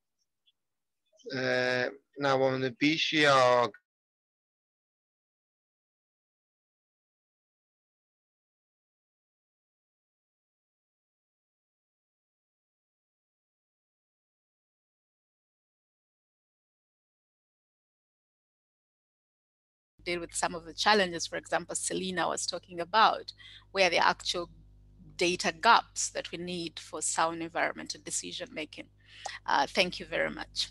S1: 呃，那我们必须要
S3: deal with some of the challenges, for example, Selena was talking about, where the actual data gaps that we need for sound environmental decision making. Uh, thank you very much.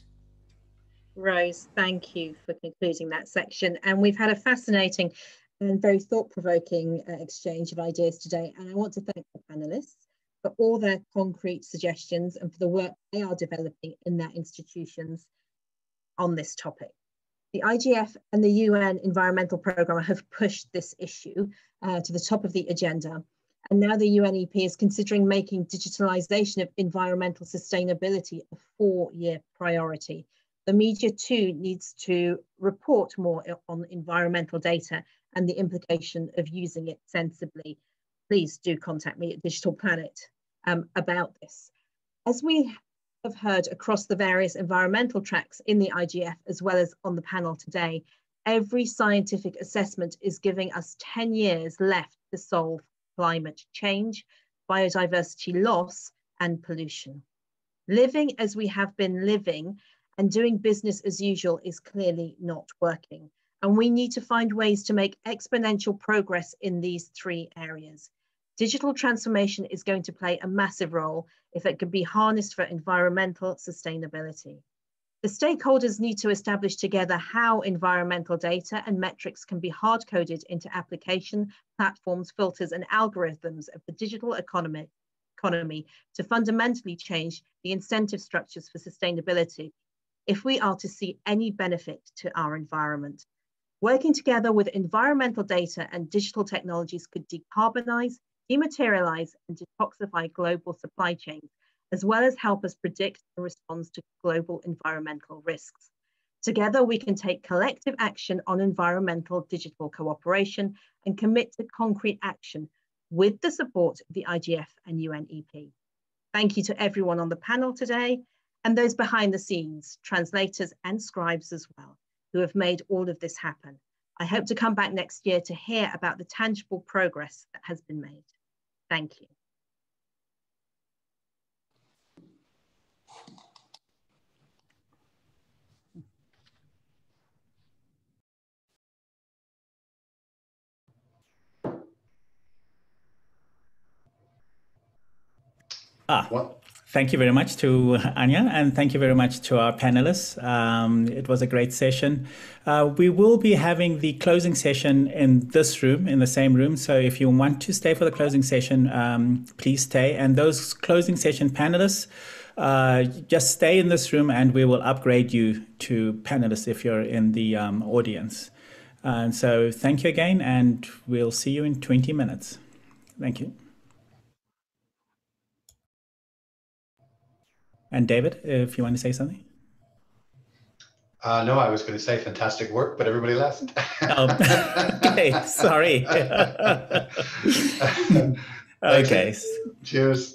S4: Rose, thank you for concluding that section. And we've had a fascinating and very thought-provoking uh, exchange of ideas today. And I want to thank the panelists for all their concrete suggestions and for the work they are developing in their institutions on this topic. The I G F and the U N Environmental Programme have pushed this issue uh, to the top of the agenda. And now the U N E P is considering making digitalisation of environmental sustainability a four-year priority. The media too needs to report more on environmental data and the implication of using it sensibly. Please do contact me at Digital Planet um, about this. As we have heard across the various environmental tracks in the I G F, as well as on the panel today, every scientific assessment is giving us ten years left to solve climate change, biodiversity loss, and pollution. Living as we have been living and doing business as usual is clearly not working. And we need to find ways to make exponential progress in these three areas. Digital transformation is going to play a massive role if it can be harnessed for environmental sustainability. The stakeholders need to establish together how environmental data and metrics can be hard-coded into application, platforms, filters, and algorithms of the digital economy, economy to fundamentally change the incentive structures for sustainability if we are to see any benefit to our environment. Working together with environmental data and digital technologies could decarbonize, dematerialize, and detoxify global supply chains, as well as help us predict and respond to global environmental risks. Together, we can take collective action on environmental digital cooperation and commit to concrete action with the support of the I G F and U N E P. Thank you to everyone on the panel today and those behind the scenes, translators and scribes as well, who have made all of this happen. I hope to come back next year to hear about the tangible progress that has been made. Thank you.
S5: Ah, what? Thank you very much to Anya, and thank you very much to our panelists. Um, it was a great session. Uh, we will be having the closing session in this room, in the same room. So if you want to stay for the closing session, um, please stay. And those closing session panelists, uh, just stay in this room and we will upgrade you to panelists if you're in the um, audience. And so thank you again, and we'll see you in twenty minutes. Thank you. And David, if you want to say something.
S6: Uh, no, I was going to say fantastic work, but everybody left.
S5: Oh, okay, sorry. Okay.
S6: Cheers.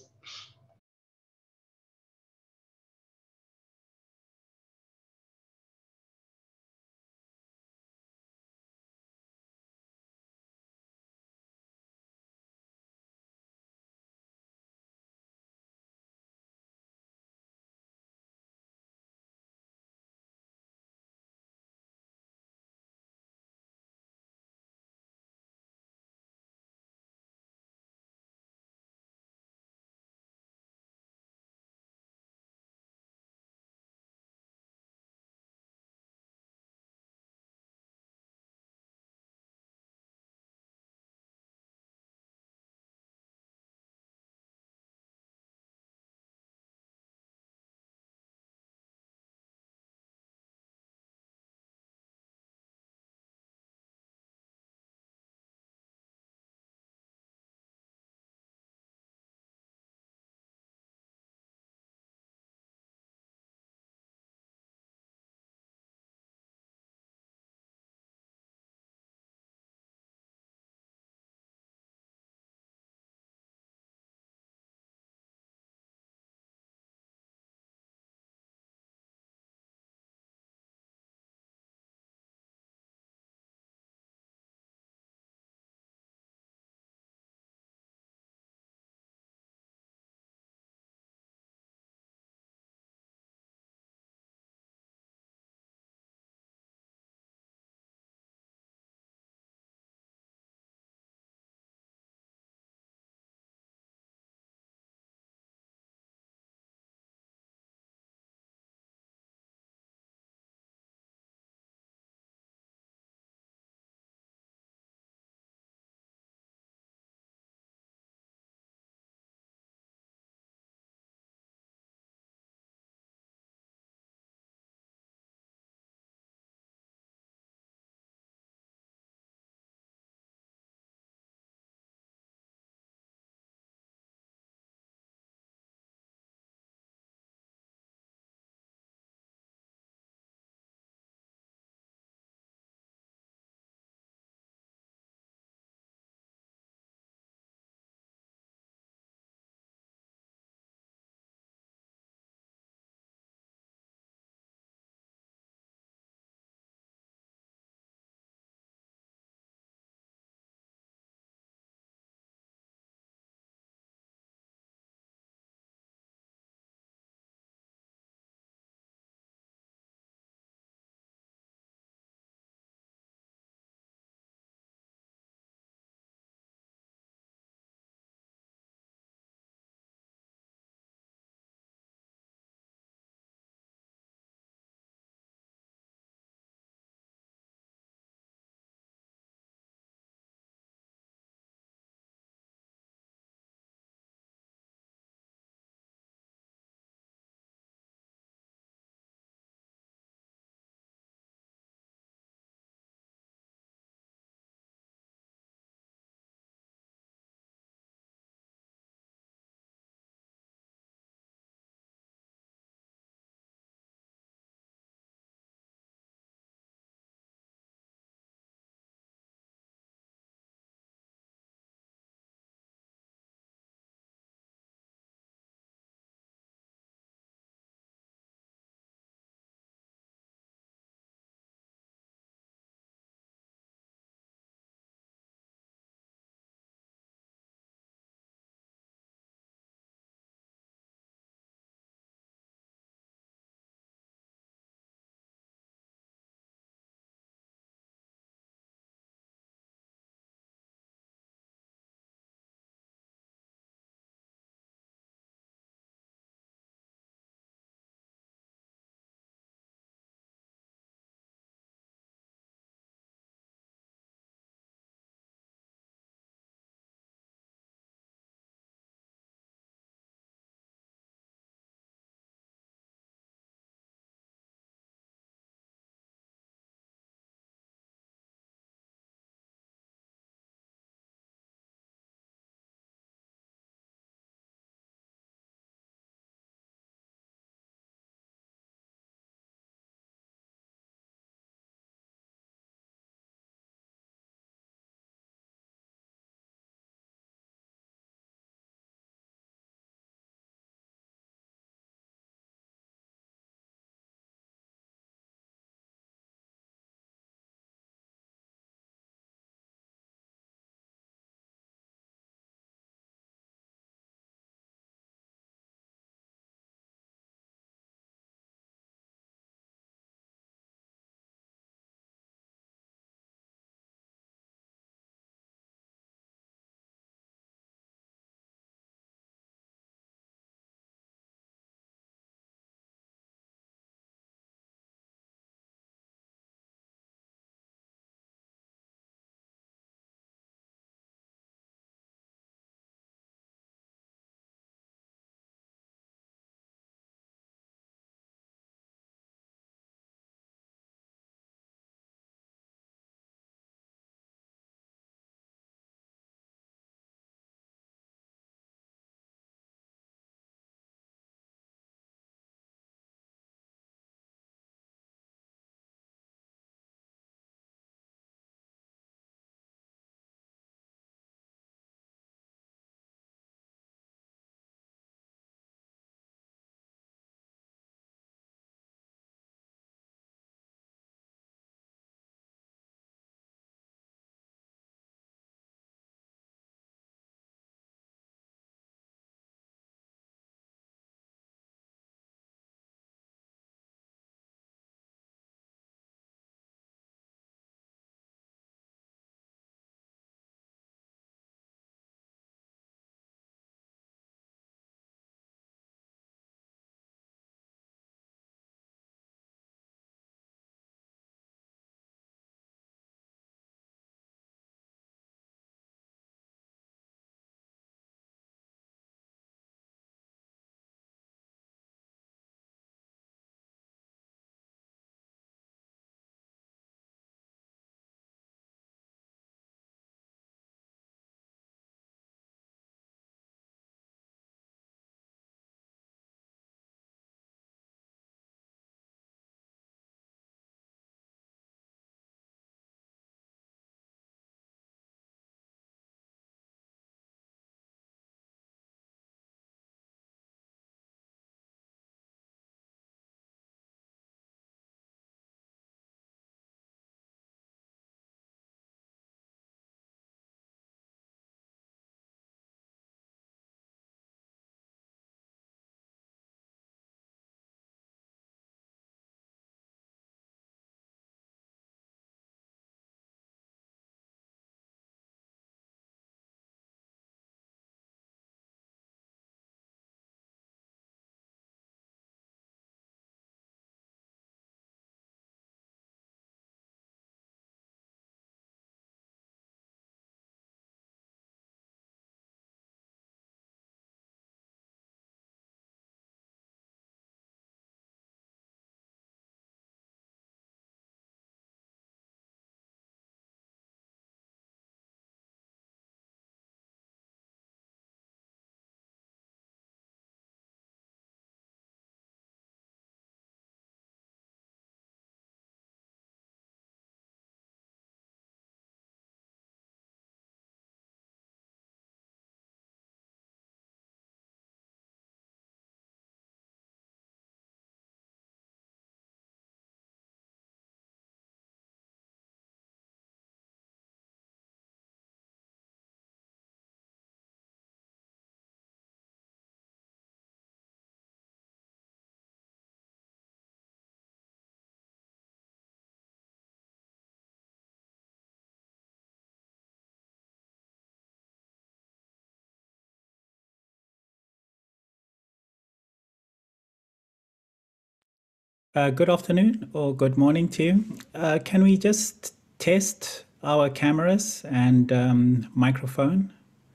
S5: Uh, good afternoon or good morning to you. Uh, can we just test our cameras and um, microphone?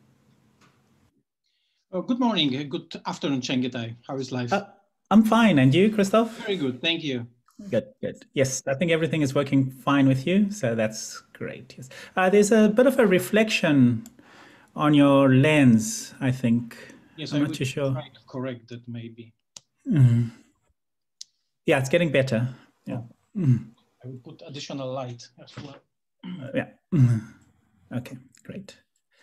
S7: Oh, good morning. Uh, Good afternoon, Chengetai. How is life?
S5: Uh, I'm fine. And you, Christoph?
S7: Very good. Thank you.
S5: Good, good. Yes, I think everything is working fine with you. So that's great. Yes. Uh, there's a bit of a reflection on your lens, I think.
S7: Yes,
S5: I'm
S7: I
S5: not
S7: would
S5: too sure.
S7: try to correct that maybe.
S5: Mm-hmm. Yeah, it's getting better. Yeah.
S7: Oh.
S5: Mm-hmm.
S7: I will put additional light as well.
S5: Uh, yeah. Mm-hmm. Okay, great.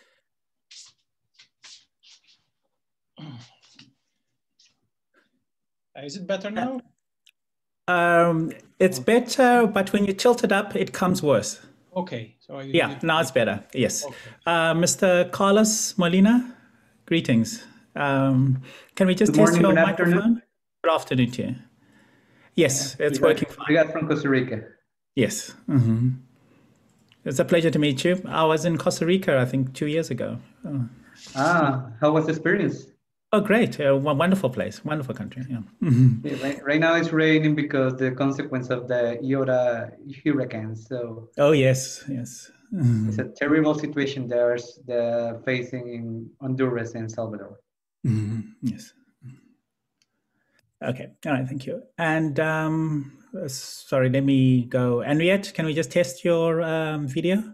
S7: Uh, is it better now?
S5: Um, it's better, but when you tilt it up, it comes worse.
S7: Okay. So I
S5: Yeah, now it's better. Yes.
S7: Okay.
S5: Uh, Mister Carlos Molina, greetings. Um, can we just
S8: good
S5: test
S8: morning,
S5: your
S8: good
S5: microphone?
S8: afternoon.
S5: Good afternoon to you. Yes,
S8: Yeah,
S5: it's
S8: we got,
S5: working fine.
S8: we got from Costa Rica.
S5: Yes. Mm-hmm. It's a pleasure to meet you. I was in Costa Rica, I think, two years ago. Oh,
S8: Ah, how was the experience?
S5: oh great. A wonderful place, wonderful country. Yeah. Mm-hmm.
S8: Yeah, right, right now it's raining because the consequence of the Iota hurricane. So
S5: Oh, yes, yes. Mm-hmm.
S8: it's a terrible situation there's the facing in Honduras and Salvador.
S5: Mm-hmm. Yes. Okay. All right. Thank you. And um, uh, sorry, let me go. Henriette, can we just test your um, video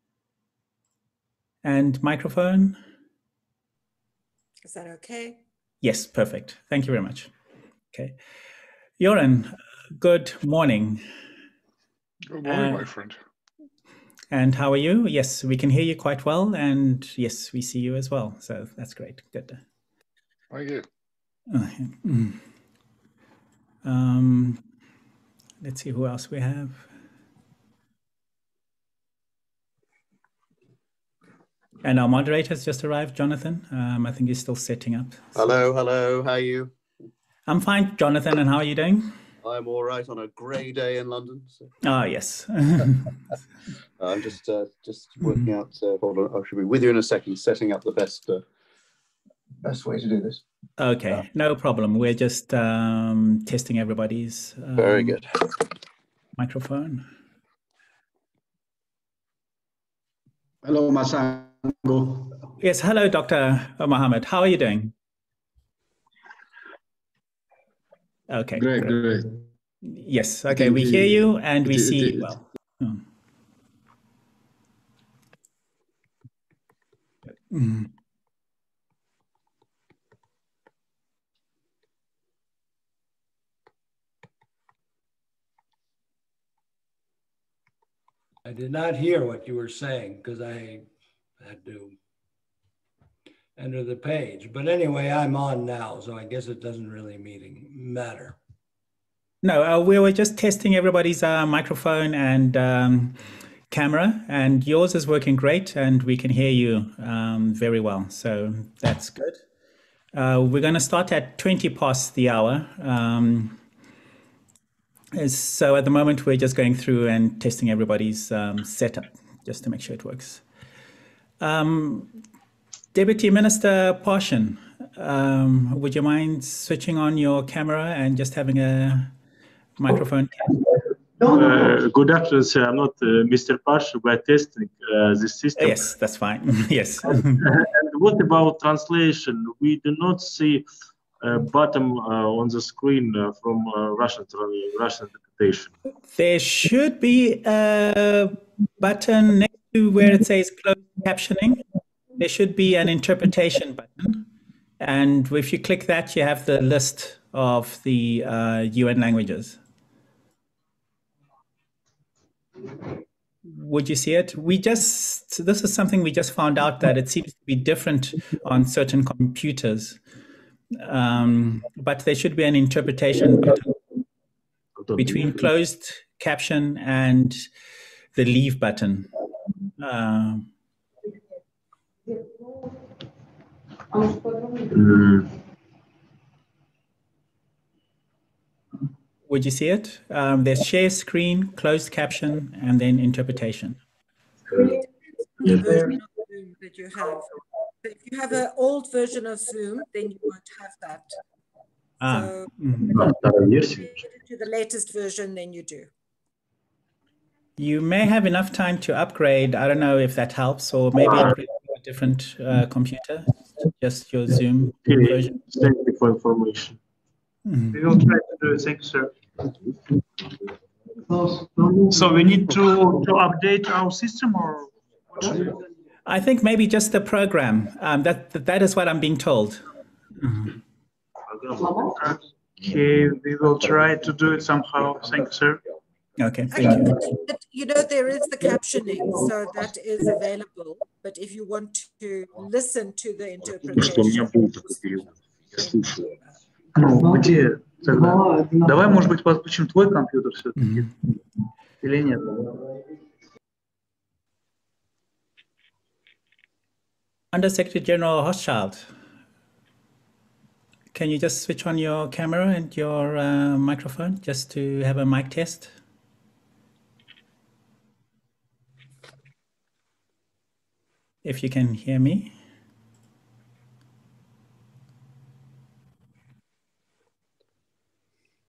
S5: and microphone?
S9: Is that okay?
S5: Yes, perfect. Thank you very much. Okay. Joran, good morning.
S10: Good morning,
S5: Uh,
S10: my friend.
S5: And how are you? Yes, we can hear you quite well. And yes, we see you as well. So that's great. Good.
S10: Thank you.
S5: Okay. Mm. Um, let's see who else we have. And our moderator's just arrived, Jonathan. Um, I think he's still setting up. So.
S11: Hello, hello. How are you?
S5: I'm fine, Jonathan. And how are you doing?
S11: I'm all right on a grey day in London. So.
S5: Ah, yes.
S11: I'm just uh, just working out. Uh, hold on, I should be with you in a second. Setting up the best uh, best way to do this.
S5: Okay, uh, no problem. We're just um, testing everybody's um,
S11: very good
S5: microphone.
S12: Hello, Masango.
S5: Yes, hello, Doctor Mohammed. How are you doing? Okay,
S12: great, great. great.
S5: Yes, okay, we hear you and we see you well. Hmm. Mm.
S13: I did not hear what you were saying because I had to enter the page. But anyway, I'm on now, so I guess it doesn't really meeting, matter.
S5: No, uh, we were just testing everybody's uh, microphone and um, camera, and yours is working great, and we can hear you um, very well. So that's good. Uh, we're going to start at twenty past the hour. Um, So at the moment, we're just going through and testing everybody's um, setup just to make sure it works. Um, Deputy Minister Parshan, um, would you mind switching on your camera and just having a microphone?
S14: Uh, good afternoon, sir. I'm not uh, Mister Parshan. We're testing uh, the system.
S5: Yes, that's fine. Yes.
S14: And what about translation? We do not see Uh, bottom uh, on the screen uh, from uh, Russian Russian interpretation.
S5: There should be a button next to where it says closed captioning. There should be an interpretation button. And if you click that, you have the list of the uh, U N languages. Would you see it? We just, this is something we just found out that it seems to be different on certain computers. Um, but there should be an interpretation button between closed caption and the leave button. Uh,
S14: mm.
S5: Would you see it? Um, there's share screen, closed caption, and then interpretation.
S9: The version of Zoom that you have. If you have an old version of Zoom, then you won't have that.
S5: Ah,
S9: So
S5: mm.
S9: to the latest version, then you do.
S5: You may have enough time to upgrade. I don't know if that helps, or maybe upgrade to a different uh, computer, just your Zoom
S14: Okay,
S5: version.
S14: thank you for information.
S5: Mm.
S14: We will try to do it. Thank you, sir. So we need to, to update our system, or what should we do?
S5: I think maybe just the program. Um, that, that that is what I'm being told. Mm.
S14: Okay, we will try to do it somehow. Thank you, sir.
S5: Okay, thank
S9: Okay,
S5: you.
S9: but, but you know, there is the captioning, so that is available. But if you want to listen to the interpretation,
S14: Ну, где тогда? Давай, может быть, подключим твой компьютер все-таки. Или нет?
S5: Under Secretary General Hochschild, can you just switch on your camera and your uh, microphone just to have a mic test? If you can hear me.